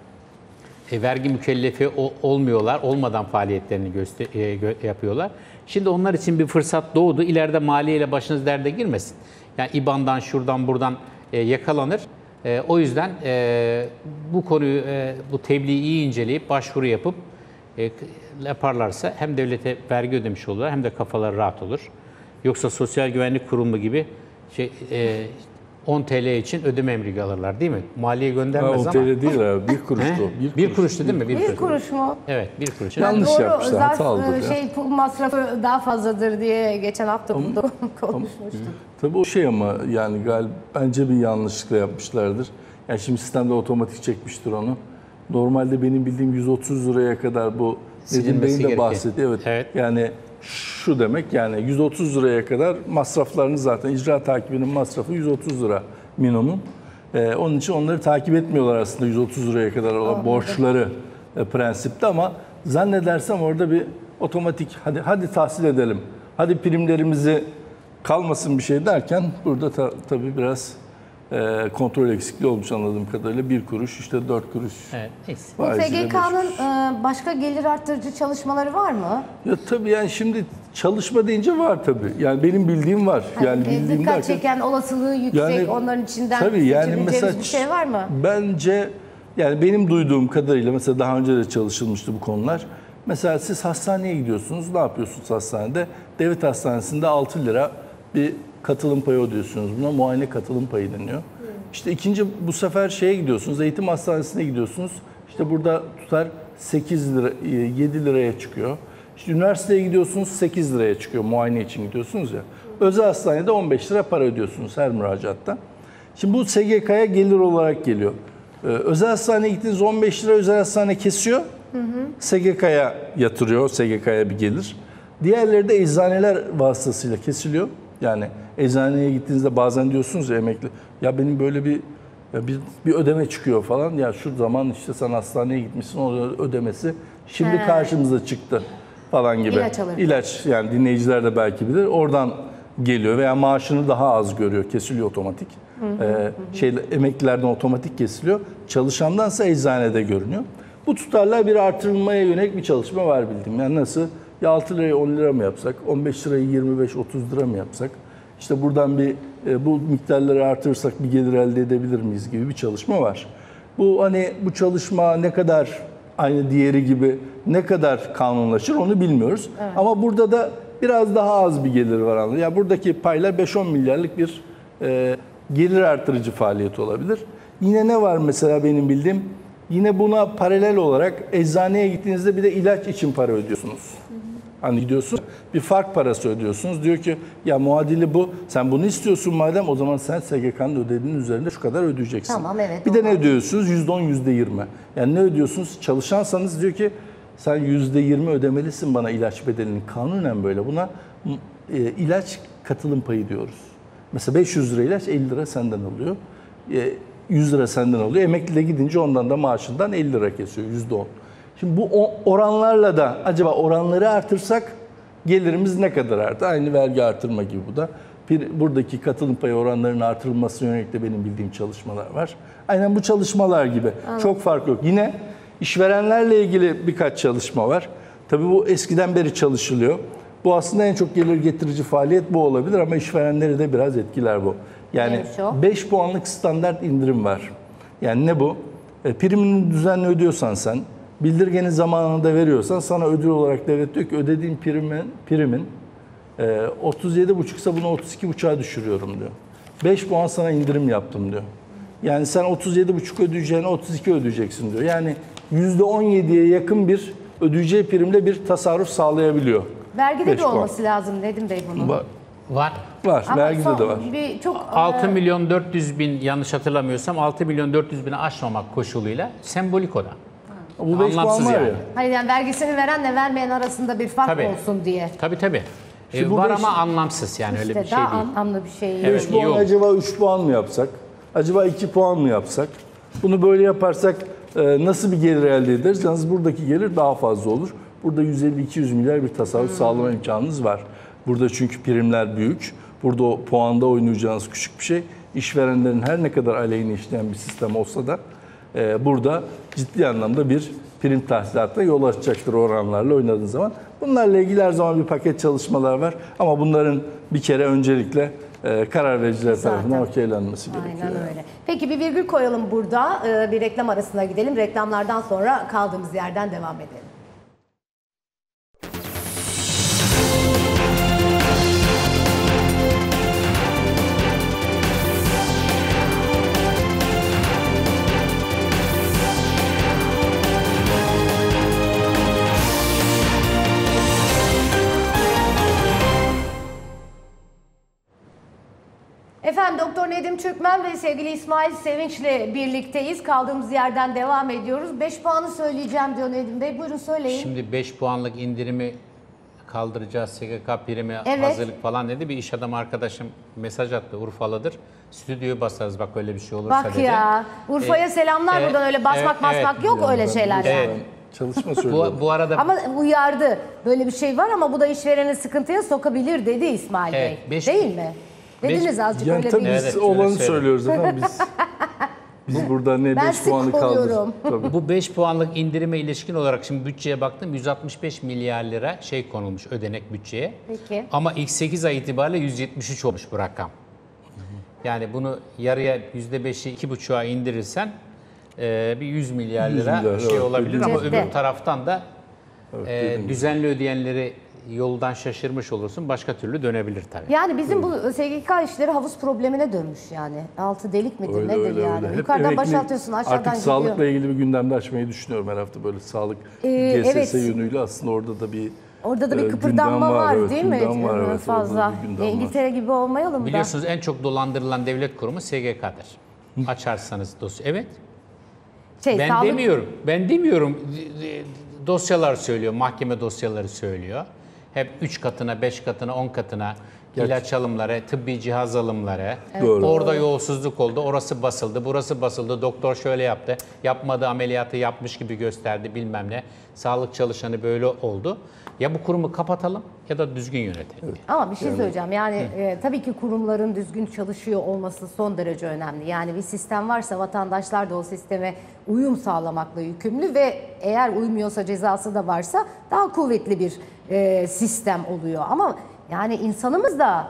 e, vergi mükellefi o, olmuyorlar, olmadan faaliyetlerini göster e, gö yapıyorlar. Şimdi onlar için bir fırsat doğdu. İleride maliyeyle başınız derde girmesin. Yani İ B A N'dan, şuradan, buradan e, yakalanır. E, o yüzden e, bu konuyu, e, bu tebliği iyi inceleyip başvuru yapıp e, yaparlarsa hem devlete vergi ödemiş olurlar hem de kafaları rahat olur. Yoksa Sosyal Güvenlik Kurumu gibi şey, e, on TL için ödeme emri alırlar değil mi? Maliye göndermez ha, ama. on TL değil abi, bir kuruştu. Bir, bir kuruştu değil mi? Bir, bir kuruş. kuruş mu? Evet, bir kuruş. Yanlış doğru, yapmışlar, hatalıdır şey, pul masrafı daha fazladır diye geçen hafta bunu da konuşmuştuk. Tabii o şey ama yani galiba bence bir yanlışlıkla yapmışlardır. Yani şimdi sistemde otomatik çekmiştir onu. Normalde benim bildiğim yüz otuz liraya kadar bu Nedim Bey'in de bahsettiği. Evet. evet. Yani şu demek, yani yüz otuz liraya kadar masraflarınız zaten, icra takibinin masrafı yüz otuz lira minimum. Ee, onun için onları takip etmiyorlar aslında yüz otuz liraya kadar olan oh, borçları e, prensipte, ama zannedersem orada bir otomatik hadi hadi tahsil edelim, hadi primlerimizi kalmasın bir şey derken burada ta, tabii biraz e, kontrol eksikliği olmuş anladığım kadarıyla. Bir kuruş, işte dört kuruş. Evet. Bu T G K'nın e, başka gelir arttırıcı çalışmaları var mı? Ya tabii yani şimdi çalışma deyince var tabii. Yani benim bildiğim var. Hani yani bildiğim dikkat derken, çeken, olasılığı yüksek, yani, onların içinden tabii yani mesela bir şey var mı? Bence Yani benim duyduğum kadarıyla mesela daha önce de çalışılmıştı bu konular. Mesela siz hastaneye gidiyorsunuz. Ne yapıyorsunuz hastanede? Devlet hastanesinde altı lira bir katılım payı ödüyorsunuz. Buna muayene katılım payı deniyor. İşte ikinci bu sefer şeye gidiyorsunuz. Eğitim hastanesine gidiyorsunuz. İşte burada tutar sekiz lira, yedi liraya çıkıyor. İşte üniversiteye gidiyorsunuz sekiz liraya çıkıyor. Muayene için gidiyorsunuz ya. Özel hastanede on beş lira para ödüyorsunuz her müracaatta. Şimdi bu S G K'ya gelir olarak geliyor. Ee, özel hastaneye gittiğiniz on beş lira özel hastane kesiyor. Hı hı. S G K'ya yatırıyor. S G K'ya bir gelir. Diğerleri de eczaneler vasıtasıyla kesiliyor. Yani eczaneye gittiğinizde bazen diyorsunuz ya emekli, ya benim böyle bir ya bir, bir ödeme çıkıyor falan. Ya şu zaman işte sen hastaneye gitmişsin, o ödemesi şimdi He. karşımıza çıktı falan gibi. İlaç alırken. İlaç, yani dinleyiciler de belki bilir. Oradan geliyor veya maaşını daha az görüyor. Kesiliyor otomatik. Hı hı, ee, hı. Şey, emeklilerden otomatik kesiliyor. Çalışandansa eczanede görünüyor. Bu tutarlar bir artırılmaya yönelik bir çalışma var bildiğim. Yani nasıl? Ya altı lirayı on lira mı yapsak? on beş lirayı yirmi beş otuz lira mı yapsak? İşte buradan bir e, bu miktarları artırırsak bir gelir elde edebilir miyiz gibi bir çalışma var. Bu hani bu çalışma ne kadar aynı diğeri gibi ne kadar kanunlaşır onu bilmiyoruz. Evet. Ama burada da biraz daha az bir gelir var anlamında. Yani buradaki paylar beş on milyarlık bir e, gelir artırıcı faaliyet olabilir. Yine ne var mesela benim bildiğim? Yine buna paralel olarak eczaneye gittiğinizde bir de ilaç için para ödüyorsunuz. Hı hı. Hani gidiyorsunuz bir fark parası ödüyorsunuz. Diyor ki ya muadili bu. Sen bunu istiyorsun madem o zaman sen S G K'nın ödediğinin üzerinde şu kadar ödeyeceksin. Tamam, evet, bir de doğru. ne ödüyorsunuz? yüzde on, yüzde yirmi. Yani ne ödüyorsunuz? Çalışansanız diyor ki sen yüzde yirmi ödemelisin bana ilaç bedelini. Kanunen böyle. Buna e, ilaç katılım payı diyoruz. Mesela beş yüz lira ilaç elli lira senden alıyor. E, yüz lira senden alıyor. Emekli de gidince ondan da maaşından elli lira kesiyor. yüzde on. Şimdi bu oranlarla da acaba oranları artırsak gelirimiz ne kadar artar? Aynı vergi artırma gibi bu da. Bir, buradaki katılım payı oranlarının artırılması yönelik de benim bildiğim çalışmalar var. Aynen bu çalışmalar gibi. Anladım. Çok fark yok. Yine işverenlerle ilgili birkaç çalışma var. Tabii bu eskiden beri çalışılıyor. Bu aslında en çok gelir getirici faaliyet bu olabilir ama işverenleri de biraz etkiler bu. Yani beş puanlık standart indirim var. Yani ne bu? E, primini düzenli ödüyorsan sen, bildirgeni zamanında veriyorsan sana ödül olarak devlet diyor ki ödediğin primin, primin e, otuz yedi buçuk ise bunu otuz iki buçuğa düşürüyorum diyor. beş puan sana indirim yaptım diyor. Yani sen otuz yedi buçuk ödeyeceğine otuz iki ödeyeceksin diyor. Yani yüzde on yediye yakın bir ödeyeceği primde bir tasarruf sağlayabiliyor. Vergide de olması lazım Nedim Bey bunun. Var. Var. Var. Ama vergide son, de var. Bir, çok, altı milyon dört yüz bin yanlış hatırlamıyorsam altı milyon dört yüz bini aşmamak koşuluyla sembolik o da. Bu beş puan Anlamsız var yani. ya. Hayır yani vergisini verenle vermeyen arasında bir fark Tabii. olsun diye. Tabii tabii. Şimdi E, bu var beş- ama anlamsız yani İşte öyle bir şey daha değil. anlamlı bir şey. Evet, beş iyi puan oldu. acaba üç puan mı yapsak? Acaba iki puan mı yapsak? Bunu böyle yaparsak e, nasıl bir gelir elde ederiz? Yalnız buradaki gelir daha fazla olur. Burada yüz elli iki yüz milyar bir tasarruf hmm. sağlama imkanınız var. Burada çünkü primler büyük. Burada o puanda oynayacağınız küçük bir şey. İşverenlerin her ne kadar aleyhine işleyen bir sistem olsa da e, burada ciddi anlamda bir prim tahsilatına yol açacaktır oranlarla oynadığın zaman. Bunlarla ilgili her zaman bir paket çalışmalar var. Ama bunların bir kere öncelikle e, karar vericiler Zaten. tarafından okeylenmesi gerekiyor. Aynen öyle. Peki bir virgül koyalım burada. Ee, bir reklam arasına gidelim. Reklamlardan sonra kaldığımız yerden devam edelim. Efendim Doktor Nedim Türkmen ve sevgili İsmail Sevinç'le birlikteyiz. Kaldığımız yerden devam ediyoruz. beş puanı söyleyeceğim diyor Nedim Bey. Buyurun söyleyin. Şimdi beş puanlık indirimi kaldıracağız, S G K primi Evet. hazırlık falan dedi. Bir iş adamı arkadaşım mesaj attı, Urfalıdır. Stüdyoyu basarız bak öyle bir şey olursa Bak dedi. ya. Urfa'ya E, selamlar e, buradan öyle basmak evet, basmak evet. yok öyle şeyler. Evet. Yani. Çalışma söylüyorum. Bu, bu arada Ama uyardı. Böyle bir şey var ama bu da işvereni sıkıntıya sokabilir dedi İsmail Evet, Bey. beş- Değil mi? Dediniz azıcık Yani öyle tabii bir... biz Evet, olanı şöyle söylüyoruz efendim biz. Biz burada ne Ben beş sık puanı kaldır. oluyorum. Tabii. bu beş puanlık indirime ilişkin olarak şimdi bütçeye baktım yüz altmış beş milyar lira şey konulmuş ödenek bütçeye. Peki. Ama ilk sekiz ay itibariyle yüz yetmiş üç olmuş bu rakam. Yani bunu yarıya yüzde beşi iki buçuğa indirirsen e, bir yüz milyar yüz lira milyar, şey evet, olabilir dediğiniz ama gibi. öbür taraftan da Evet, e, dediğiniz gibi. düzenli ödeyenleri yoldan şaşırmış olursun. Başka türlü dönebilir tabii. Yani bizim bu S G K işleri havuz problemine dönmüş yani. Altı delik midir Öyle, nedir öyle, yani? öyle. Hep Yukarıdan emekli- boşaltıyorsun aşağıdan Artık gidiyor. sağlıkla ilgili bir gündemde açmayı düşünüyorum her hafta böyle sağlık Ee, G S S evet. yönüyle aslında orada da bir Orada da bir e, kıpırdanma gündem var, evet, değil mi? gündem var, Ee, evet, Fazla. orada bir gündem E, var. İngiltere gibi olmayalım da. Biliyorsunuz en çok dolandırılan devlet kurumu S G K'dır. Açarsanız dosya. Evet. Şey, Ben sağlık- demiyorum. Ben demiyorum. Dosyalar söylüyor, mahkeme dosyaları söylüyor. Hep üç katına, beş katına, on katına ilaç alımları, tıbbi cihaz alımları. Doğru. Orada yolsuzluk oldu, orası basıldı, burası basıldı. Doktor şöyle yaptı, yapmadığı ameliyatı yapmış gibi gösterdi bilmem ne. Sağlık çalışanı böyle oldu. Ya bu kurumu kapatalım ya da düzgün yönetelim. Ama bir şey söyleyeceğim. Yani e, tabii ki kurumların düzgün çalışıyor olması son derece önemli. Yani bir sistem varsa vatandaşlar da o sisteme uyum sağlamakla yükümlü ve eğer uymuyorsa cezası da varsa daha kuvvetli bir e, sistem oluyor. Ama yani insanımız da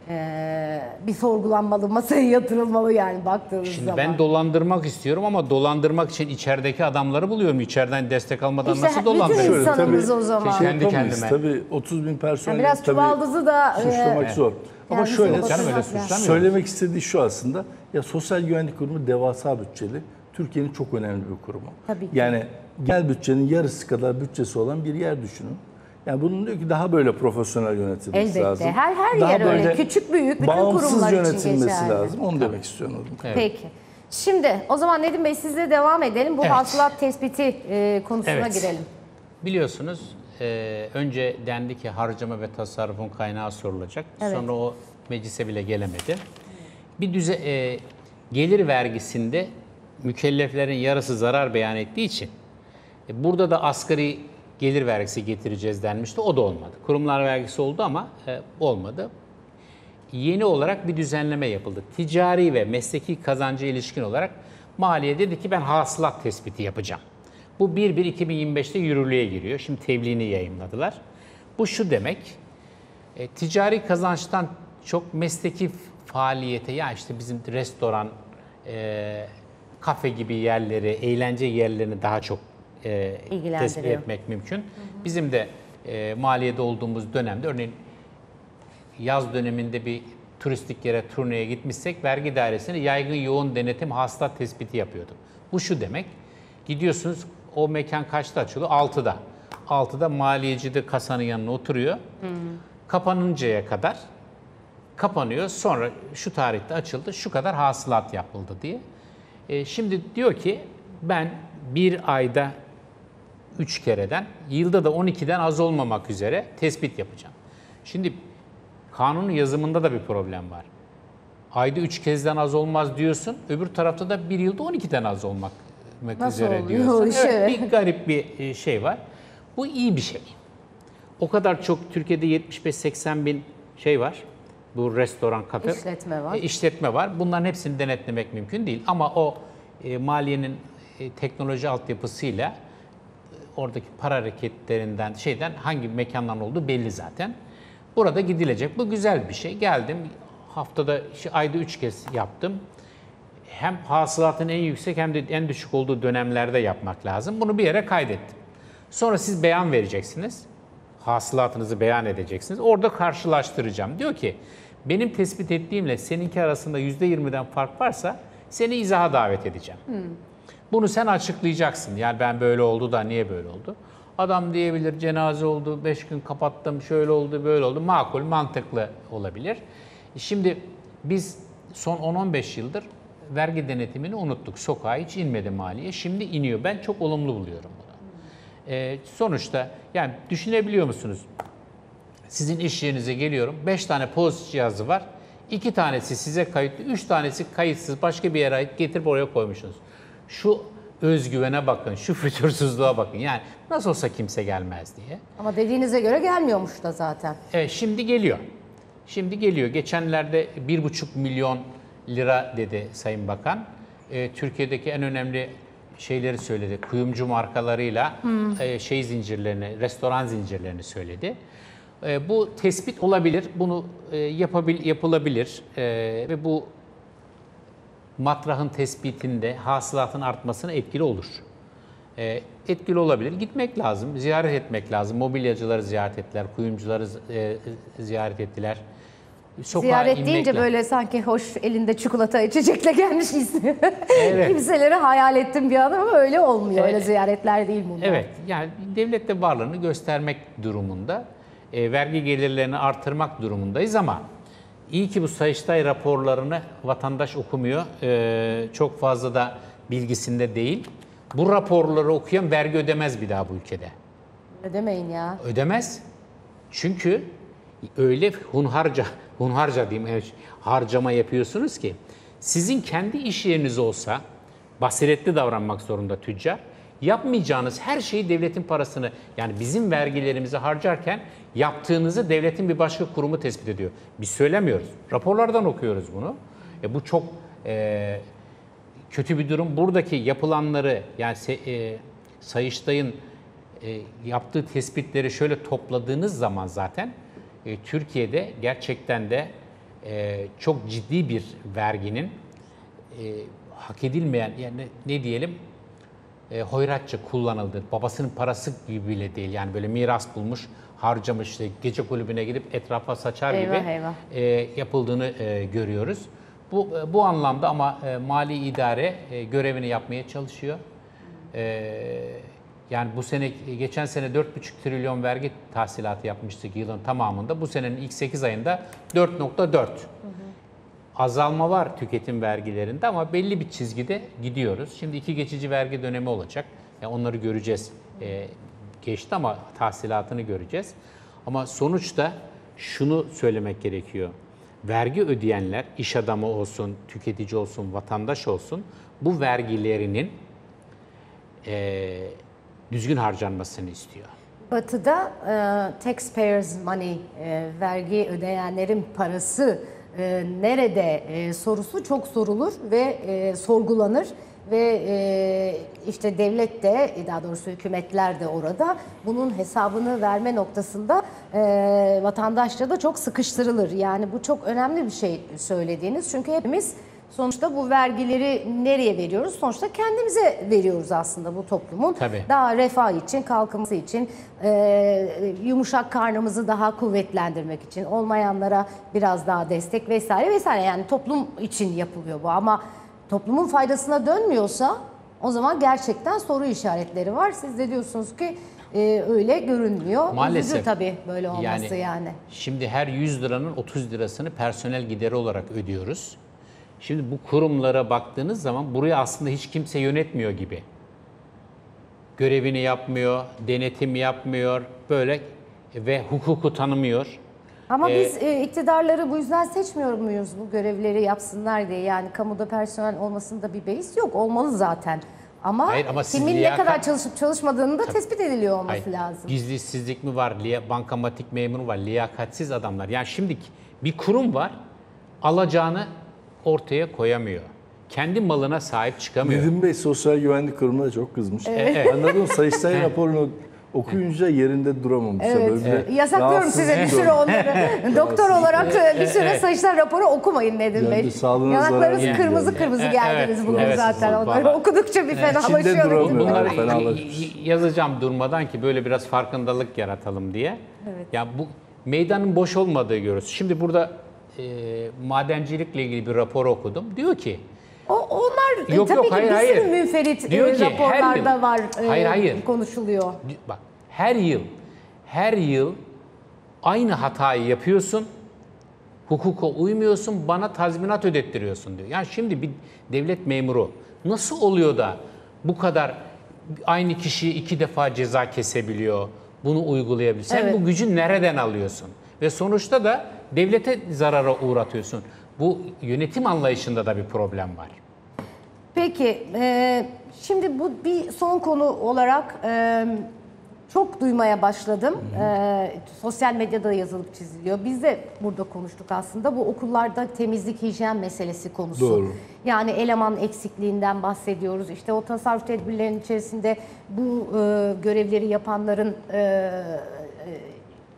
e, bir sorgulanmalı, masaya yatırılmalı yani baktığınız Şimdi zaman. ben dolandırmak istiyorum ama dolandırmak için içerideki adamları buluyorum. İçeriden destek almadan İşte nasıl bütün dolandırıyorum? insan- İnsanımız o zaman. Şey, kendi yapamayız. kendime. Tabii otuz bin personel Yani biraz tabii çuvaldızı da e, suçlamak zor. Ama kendisi şöyle bakımdan- Canım öyle Ya. suçlamıyorum. söylemek istediği şu aslında. Ya Sosyal Güvenlik Kurumu devasa bütçeli. Türkiye'nin çok önemli bir kurumu. Tabii ki. Yani genel bütçenin yarısı kadar bütçesi olan bir yer düşünün. Yani bunun diyor ki daha böyle profesyonel yönetilmesi Elbette. lazım. Her- her Daha yer öyle. böyle Küçük büyük bütün bağımsız kurumlar için yönetilmesi geçerli. lazım. Onu demek istiyorum. Peki. Şimdi o zaman Nedim Bey sizle devam edelim. Bu Evet. hasılat tespiti e, konusuna Evet. girelim. Biliyorsunuz e, önce dendi ki harcama ve tasarrufun kaynağı sorulacak. Evet. Sonra o meclise bile gelemedi. Bir düze, e, gelir vergisinde mükelleflerin yarısı zarar beyan ettiği için e, burada da asgari gelir vergisi getireceğiz denmişti. O da olmadı. Kurumlar vergisi oldu ama e, olmadı. Yeni olarak bir düzenleme yapıldı. Ticari ve mesleki kazancı ilişkin olarak maliye dedi ki ben hasılat tespiti yapacağım. Bu bir bir iki bin yirmi beşte yürürlüğe giriyor. Şimdi tebliğini yayımladılar. Bu şu demek, e, ticari kazançtan çok mesleki faaliyete, ya işte bizim restoran, e, kafe gibi yerleri, eğlence yerlerini daha çok e, İlgilendiriyor. tespit etmek mümkün. Bizim de e, maliyede olduğumuz dönemde örneğin yaz döneminde bir turistik yere turneye gitmişsek vergi dairesine yaygın yoğun denetim hasılat tespiti yapıyorduk. Bu şu demek, gidiyorsunuz o mekan kaçta açılıyor? altıda. altıda maliyeci de kasanın yanına oturuyor. Kapanıncaya kadar kapanıyor. Sonra şu tarihte açıldı, şu kadar hasılat yapıldı diye. E, şimdi diyor ki ben bir ayda üç kereden, yılda da on ikiden az olmamak üzere tespit yapacağım. Şimdi kanunun yazımında da bir problem var. Ayda üç kezden az olmaz diyorsun, öbür tarafta da bir yılda on ikiden az olmak Nasıl üzere oluyor diyorsun. o iş? Evet, bir garip bir şey var. Bu iyi bir şey. O kadar çok Türkiye'de yetmiş beş seksen bin şey var. Bu restoran, kafe. İşletme var. E, işletme var. Bunların hepsini denetlemek mümkün değil. Ama o e, maliyenin e, teknoloji altyapısıyla e, oradaki para hareketlerinden, şeyden hangi mekandan olduğu belli zaten. Burada gidilecek. Bu güzel bir şey. Geldim, haftada, işte ayda üç kez yaptım. Hem hasılatın en yüksek hem de en düşük olduğu dönemlerde yapmak lazım. Bunu bir yere kaydettim. Sonra siz beyan vereceksiniz. Hasılatınızı beyan edeceksiniz. Orada karşılaştıracağım. Diyor ki, benim tespit ettiğimle seninki arasında yüzde yirmiden fark varsa seni izaha davet edeceğim. Hmm. Bunu sen açıklayacaksın. Yani ben böyle oldu da niye böyle oldu? Adam diyebilir cenaze oldu, beş gün kapattım, şöyle oldu, böyle oldu. Makul, mantıklı olabilir. Şimdi biz son on on beş yıldır vergi denetimini unuttuk. Sokağa hiç inmedi maliye. Şimdi iniyor. Ben çok olumlu buluyorum bunu. Ee, sonuçta yani düşünebiliyor musunuz? Sizin iş yerinize geliyorum. beş tane post cihazı var. iki tanesi size kayıtlı, üç tanesi kayıtsız. Başka bir yere ait, getirip oraya koymuşsunuz. Şu özgüvene bakın, şu fütursuzluğa bakın. Yani nasıl olsa kimse gelmez diye. Ama dediğinize göre gelmiyormuş da zaten. Evet, şimdi geliyor. Şimdi geliyor. Geçenlerde bir buçuk milyon lira dedi Sayın Bakan. Ee, Türkiye'deki en önemli şeyleri söyledi. Kuyumcu markalarıyla hmm. e, şey zincirlerini, restoran zincirlerini söyledi. E, bu tespit olabilir. Bunu e, yapabil, yapılabilir. E, ve bu matrahın tespitinde hasılatın artmasına etkili olur. E, etkili olabilir. Gitmek lazım, ziyaret etmek lazım. Mobilyacıları ziyaret ettiler, kuyumcuları e, ziyaret ettiler. Sokağa Ziyaret inmek deyince lazım. böyle sanki hoş elinde çikolata içecekle gelmişiz. Evet. Kimseleri hayal ettim bir an ama öyle olmuyor. Öyle Evet. ziyaretler değil bunlar. Evet, yani devlet de varlığını göstermek durumunda, e, vergi gelirlerini artırmak durumundayız ama iyi ki bu Sayıştay raporlarını vatandaş okumuyor, e, çok fazla da bilgisinde değil. Bu raporları okuyan vergi ödemez bir daha bu ülkede. Ödemeyin ya. Ödemez. Çünkü öyle hunharca, hunharca diyeyim, evet, harcama yapıyorsunuz ki sizin kendi iş yeriniz olsa basiretli davranmak zorunda tüccar. Yapmayacağınız her şeyi devletin parasını, yani bizim vergilerimizi harcarken yaptığınızı devletin bir başka kurumu tespit ediyor. Biz söylemiyoruz. Raporlardan okuyoruz bunu. E, bu çok e, kötü bir durum. Buradaki yapılanları, yani e, Sayıştay'ın e, yaptığı tespitleri şöyle topladığınız zaman zaten e, Türkiye'de gerçekten de e, çok ciddi bir verginin e, hak edilmeyen, yani ne, ne diyelim, e, hoyratça kullanıldığı, babasının parası gibi bile değil. Yani böyle miras bulmuş, harcamış, işte gece kulübüne gidip etrafa saçar Eyvah, gibi eyvah. e, yapıldığını e, görüyoruz. Bu bu anlamda ama e, mali idare e, görevini yapmaya çalışıyor. E, yani bu sene, geçen sene dört buçuk trilyon vergi tahsilatı yapmıştık yılın tamamında. Bu senenin ilk sekiz ayında dört nokta dört. Azalma var tüketim vergilerinde ama belli bir çizgide gidiyoruz. Şimdi iki geçici vergi dönemi olacak. Yani onları göreceğiz. E, geçti ama tahsilatını göreceğiz. Ama sonuçta şunu söylemek gerekiyor. Vergi ödeyenler, iş adamı olsun, tüketici olsun, vatandaş olsun, bu vergilerinin e, düzgün harcanmasını istiyor. Batı'da e, taxpayers money, e, vergi ödeyenlerin parası e, nerede e, sorusu çok sorulur ve e, sorgulanır. Ve e, işte devlet de, daha doğrusu hükümetler de orada bunun hesabını verme noktasında e, vatandaşça da çok sıkıştırılır. Yani bu çok önemli bir şey söylediğiniz. Çünkü hepimiz sonuçta bu vergileri nereye veriyoruz? Sonuçta kendimize veriyoruz aslında, bu toplumun. Tabii. Daha refah için, kalkınması için, e, yumuşak karnımızı daha kuvvetlendirmek için, olmayanlara biraz daha destek vesaire vesaire. Yani toplum için yapılıyor bu ama toplumun faydasına dönmüyorsa o zaman gerçekten soru işaretleri var. Siz de diyorsunuz ki e, öyle görünmüyor. Maalesef. Üzücü tabii böyle olması yani. yani. Şimdi her yüz liranın otuz lirasını personel gideri olarak ödüyoruz. Şimdi bu kurumlara baktığınız zaman burayı aslında hiç kimse yönetmiyor gibi. Görevini yapmıyor, denetim yapmıyor, böyle ve hukuku tanımıyor. Ama Ee, biz e, iktidarları bu yüzden seçmiyor muyuz bu görevleri yapsınlar diye? Yani kamuda personel olmasında bir beis yok. Olmalı zaten. Ama, Hayır, ama siz kimin liyakat- ne kadar çalışıp çalışmadığını da tespit ediliyor olması Hayır, lazım. Gizli işsizlik mi var, liya- bankamatik memuru var, liyakatsiz adamlar. Yani şimdi bir kurum var, alacağını ortaya koyamıyor. Kendi malına sahip çıkamıyor. Nedim Bey Sosyal Güvenlik Kurumu'na da çok kızmış. Evet. Anladım, Sayıştay raporunu okuyunca yerinde duramamış. Evet. Böyle bir Yasaklıyorum rahatsız size bir süre onları. Doktor olarak bir süre Sayıştay raporu okumayın Nedim Yani Bey. sağlığına Yanaklarınız zarar kırmızı veriyor. kırmızı Evet, geldiniz evet, bugün evet. zaten. Onları Vallahi. okudukça bir İçinde fenalaşıyorum. duramıyorum. Bunları fenalaşmış. y- y- yazacağım durmadan ki böyle biraz farkındalık yaratalım diye. Evet. Ya bu meydanın boş olmadığı görüyoruz. Şimdi burada e, madencilikle ilgili bir rapor okudum. Diyor ki O, onlar Yok, tabii yok, ki hayır, bir hayır. sürü münferit Diyor e, ki her raporlarda yıl- var, e, Hayır, hayır. konuşuluyor. bak her yıl her yıl aynı hatayı yapıyorsun. Hukuka uymuyorsun, bana tazminat ödettiriyorsun diyor. Yani şimdi bir devlet memuru nasıl oluyor da bu kadar aynı kişiyi iki defa ceza kesebiliyor, bunu uygulayabiliyor? Sen Evet. bu gücü nereden alıyorsun? Ve sonuçta da devlete zarara uğratıyorsun. Bu yönetim anlayışında da bir problem var. Peki, e, şimdi bu bir son konu olarak e, çok duymaya başladım. E, sosyal medyada yazılıp çiziliyor. Biz de burada konuştuk aslında. Bu okullarda temizlik, hijyen meselesi konusu. Doğru. Yani eleman eksikliğinden bahsediyoruz. İşte o tasarruf tedbirlerinin içerisinde bu e, görevleri yapanların e,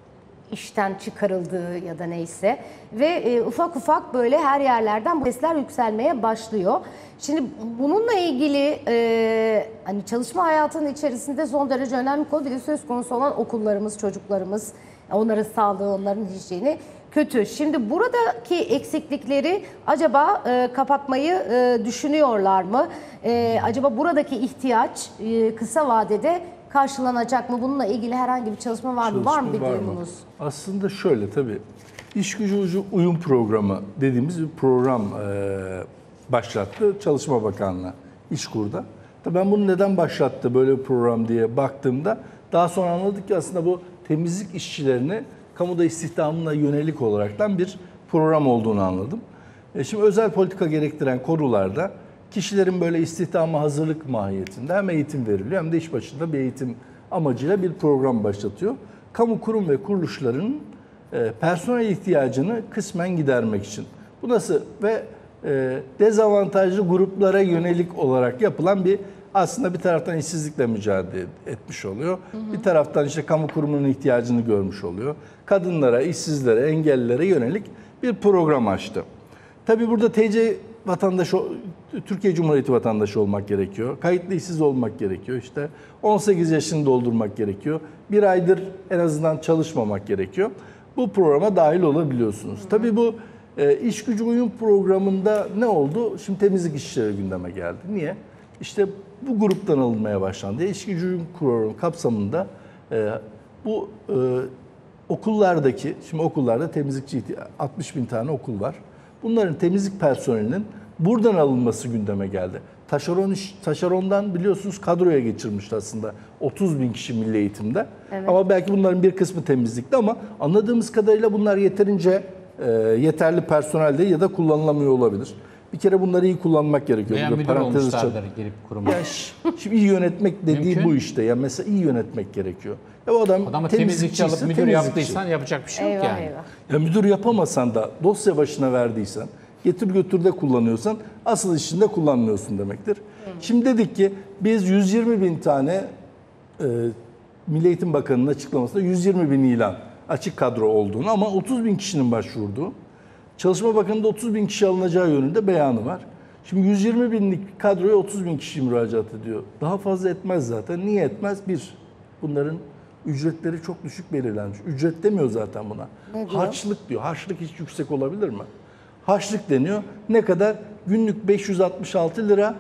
işten çıkarıldığı ya da neyse ve e, ufak ufak böyle her yerlerden bu sesler yükselmeye başlıyor. Şimdi bununla ilgili e, hani çalışma hayatının içerisinde son derece önemli konu, bir de söz konusu olan okullarımız, çocuklarımız, onların sağlığı, onların hijyeni kötü. Şimdi buradaki eksiklikleri acaba e, kapatmayı e, düşünüyorlar mı? E, acaba buradaki ihtiyaç e, kısa vadede karşılanacak mı? Bununla ilgili herhangi bir çalışma var mı? Var mı bir Çalışma var mı? duyumunuz? Aslında şöyle tabii. İş gücü uyum programı dediğimiz bir program e, başlattı Çalışma Bakanlığı İşkur'da. Tabii ben bunu neden başlattı böyle bir program diye baktığımda daha sonra anladık ki aslında bu temizlik işçilerini kamuda istihdamına yönelik olaraktan bir program olduğunu anladım. E şimdi özel politika gerektiren konularda kişilerin böyle istihdama hazırlık mahiyetinde hem eğitim veriliyor hem de iş başında bir eğitim amacıyla bir program başlatıyor. Kamu kurum ve kuruluşların e, personel ihtiyacını kısmen gidermek için. Bu nasıl ve e, dezavantajlı gruplara yönelik olarak yapılan bir aslında bir taraftan işsizlikle mücadele etmiş oluyor. Hı hı. Bir taraftan işte kamu kurumunun ihtiyacını görmüş oluyor. Kadınlara, işsizlere, engellilere yönelik bir program açtı. Tabii burada T C vatandaşı, Türkiye Cumhuriyeti vatandaşı olmak gerekiyor. Kayıtlı işsiz olmak gerekiyor. İşte on sekiz yaşını doldurmak gerekiyor. Bir aydır en azından çalışmamak gerekiyor. Bu programa dahil olabiliyorsunuz. Hı hı. Tabii bu e, iş gücü uyum programında ne oldu? Şimdi temizlik işçileri gündeme geldi. Niye? İşte bu gruptan alınmaya başlandı. İş gücü uyum programı kapsamında e, bu e, okullardaki, şimdi okullarda temizlikçi altmış bin tane okul var. Bunların temizlik personelinin buradan alınması gündeme geldi. Taşeron iş, taşerondan biliyorsunuz kadroya geçirmişti aslında otuz bin kişi milli eğitimde. Evet. Ama belki bunların bir kısmı temizlikte ama anladığımız kadarıyla bunlar yeterince e, yeterli personel değil ya da kullanılamıyor olabilir. Bir kere bunları iyi kullanmak gerekiyor. Veya müdür olmuşlardır girip kuruma. Ya şimdi iyi yönetmek dediği Mümkün. bu işte. Ya mesela iyi yönetmek gerekiyor. Ya o adam Adamı temizlikçi alıp müdür temizlikçi. yaptıysan yapacak bir şey yok Eyvah yani. eyvah. Ya müdür yapamasan da dosya başına verdiysen, getir götürde kullanıyorsan asıl işinde kullanmıyorsun demektir. Hı. Şimdi dedik ki biz yüz yirmi bin tane e, Milli Eğitim Bakanı'nın açıklamasında yüz yirmi bin ilan açık kadro olduğunu ama otuz bin kişinin başvurduğu, Çalışma Bakanı'nda otuz bin kişi alınacağı yönünde beyanı var. Şimdi yüz yirmi binlik kadroya otuz bin kişi müracaat ediyor. Daha fazla etmez zaten. Niye etmez? Bir, bunların ücretleri çok düşük belirlenmiş. Ücret demiyor zaten buna. Ne diyor? Harçlık diyor. Harçlık hiç yüksek olabilir mi? Harçlık deniyor. Ne kadar? Günlük beş yüz altmış altı lira.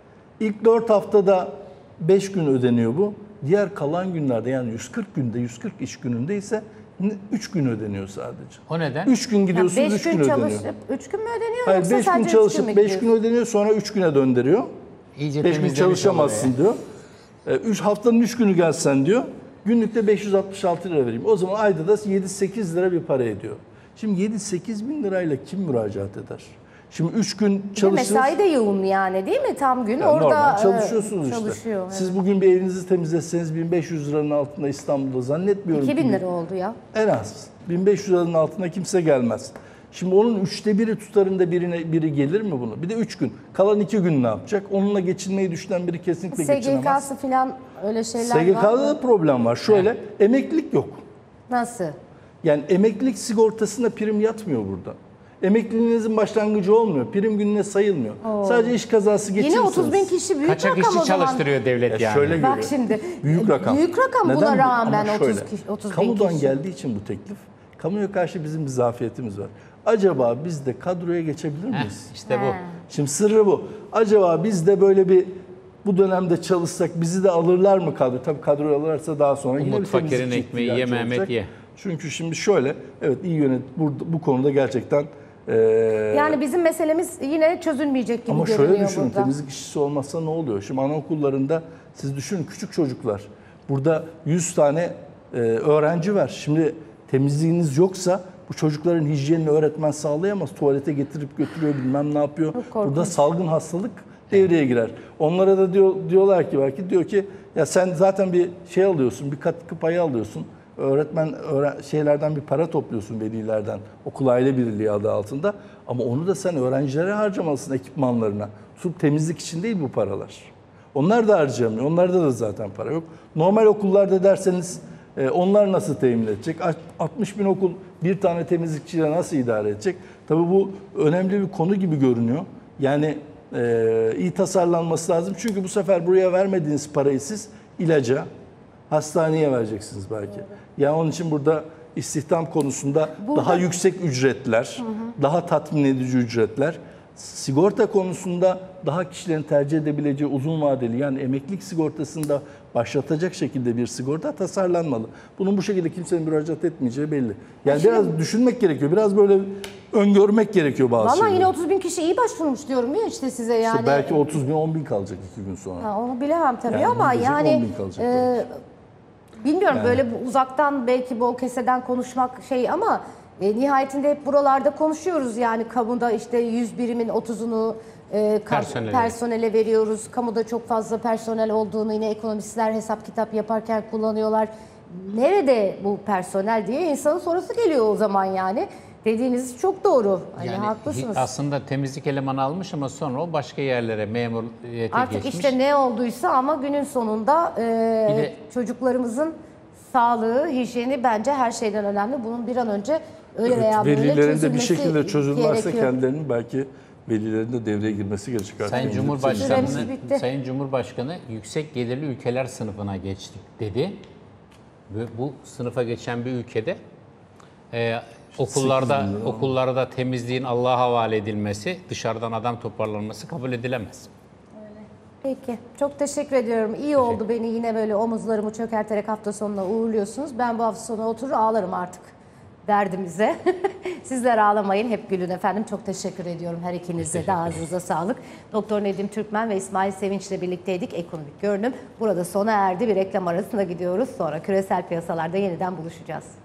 İlk dört haftada beş gün ödeniyor bu. Diğer kalan günlerde yani yüz kırk günde, yüz kırk iş gününde ise üç gün ödeniyor sadece. O neden? üç gün gidiyorsunuz, üç gün, gün ödeniyor. Çalışıp üç gün mü ödeniyor? Hayır, yoksa beş gün sadece çalışıp beş gün ödeniyor, sonra üç güne döndürüyor. İyice beş gün çalışamazsın diyor. üç haftanın üç günü gelsen diyor. Günlükte beş yüz altmış altı lira vereyim. O zaman ayda da yedi sekiz lira bir para ediyor. Şimdi yedi sekiz bin lirayla kim müracaat eder? Şimdi üç gün çalışırsınız. Mesai de yoğun yani değil mi? Tam gün Yani orada normal çalışıyorsunuz işte. Çalışıyor, evet. Siz bugün bir evinizi temizletseniz bin beş yüz liranın altında İstanbul'da zannetmiyorum. iki bin ki- lira oldu ya. En az. bin beş yüz liranın altına kimse gelmez. Şimdi onun üçte biri tutarında birine biri gelir mi bunu? Bir de üç gün. Kalan iki gün ne yapacak? Onunla geçinmeyi düşünen biri kesinlikle S G geçinemez. K'sı falan öyle şeyler S G var K'da da mı? problem var. Şöyle, emeklilik yok. Nasıl? Yani emeklilik sigortasına prim yatmıyor burada. Emekliliğinizin başlangıcı olmuyor. Prim gününe sayılmıyor. Oo. Sadece iş kazası geçirirseniz. Yine otuz bin kişi büyük Kaçak rakam işçi o zaman. çalıştırıyor devlet Ya yani. şöyle Bak göre. şimdi. Büyük rakam. Büyük rakam Neden? buna rağmen Ama şöyle, otuz, kişi, otuz bin kamudan kişi. geldiği için bu teklif, kamuya karşı bizim bir zafiyetimiz var. Acaba biz de kadroya geçebilir Heh, miyiz? işte bu. He. Şimdi sırrı bu. Acaba biz de böyle bir bu dönemde çalışsak bizi de alırlar mı kadro? Tabii kadroya alırlarsa daha sonra yine Umut bir fakirin temizlikçi ekmeği ihtiyacı ye Mehmet olacak. ye. Çünkü şimdi şöyle, evet iyi yönet bu, bu konuda gerçekten e, Yani bizim meselemiz yine çözülmeyecek gibi ama görünüyor şöyle düşünün, burada. temizlik işçisi olmazsa ne oluyor? Şimdi anaokullarında siz düşünün küçük çocuklar. Burada yüz tane e, öğrenci var. Şimdi temizliğiniz yoksa bu çocukların hijyenini öğretmen sağlayamaz. Tuvalete getirip götürüyor bilmem ne yapıyor. Çok korkunç. Burada salgın hastalık devreye girer. Onlara da diyor, diyorlar ki belki diyor ki ya sen zaten bir şey alıyorsun, bir katkı payı alıyorsun. Öğretmen öğren şeylerden bir para topluyorsun velilerden. Okul aile birliği adı altında. Ama onu da sen öğrencilere harcamalısın ekipmanlarına. Sırf temizlik için değil bu paralar. Onlar da harcayamıyor. Onlarda da zaten para yok. Normal okullarda derseniz E, onlar nasıl temin edecek? altmış bin okul bir tane temizlikçiyle nasıl idare edecek? Tabii bu önemli bir konu gibi görünüyor. Yani e, iyi tasarlanması lazım. Çünkü bu sefer buraya vermediğiniz parayı siz ilaca, hastaneye vereceksiniz belki. Yani onun için burada istihdam konusunda Burada- daha yüksek ücretler, hı hı. daha tatmin edici ücretler, sigorta konusunda daha kişilerin tercih edebileceği uzun vadeli, yani emeklilik sigortasında başlatacak şekilde bir sigorta tasarlanmalı. Bunun bu şekilde kimsenin müracaat etmeyeceği belli. Yani Şimdi- biraz düşünmek gerekiyor, biraz böyle öngörmek gerekiyor bazı Valla şeyleri. yine otuz bin kişi iyi başvurmuş diyorum ya işte size yani. İşte belki otuz bin, on bin kalacak iki gün sonra. Ha, onu bilemem tabii Yani ama on diyecek, on yani bin kalacak e, bilmiyorum Yani. böyle bu uzaktan belki bol keseden konuşmak şey ama e, nihayetinde hep buralarda konuşuyoruz yani kamuda işte yüz birimin otuzunu e, ka- Personele. personele veriyoruz. Kamuda çok fazla personel olduğunu yine ekonomistler hesap kitap yaparken kullanıyorlar. Nerede bu personel diye insanın sorusu geliyor o zaman yani. Dediğiniz çok doğru. Hani Yani haklısınız. hi- aslında temizlik elemanı almış ama sonra o başka yerlere memuriyete Artık geçmiş. işte ne olduysa ama günün sonunda e, Bir de- çocuklarımızın sağlığı, hijyeni bence her şeyden önemli. Bunun bir an önce öyle veya böyle Velilerin de bir çözülmesi şekilde çözülmezse gerekiyor. kendilerinin belki velilerin de devreye girmesi gerekecek. artık. Sayın Emniyet Cumhurbaşkanı, Süremiz bitti. Sayın Cumhurbaşkanı yüksek gelirli ülkeler sınıfına geçtik dedi. Ve bu sınıfa geçen bir ülkede e, okullarda okullarda temizliğin Allah'a havale edilmesi, dışarıdan adam toparlanması kabul edilemez. Peki. Çok teşekkür ediyorum. İyi oldu beni yine böyle omuzlarımı çökerterek hafta sonuna uğurluyorsunuz. Ben bu hafta sonu oturur ağlarım artık derdimize. Sizler ağlamayın. Hep gülün efendim. Çok teşekkür ediyorum her ikinize de. Ağzınıza sağlık. Doktor Nedim Türkmen ve İsmail Sevinç ile birlikteydik. Ekonomik Görünüm burada sona erdi. Bir reklam arasına gidiyoruz. Sonra küresel piyasalarda yeniden buluşacağız.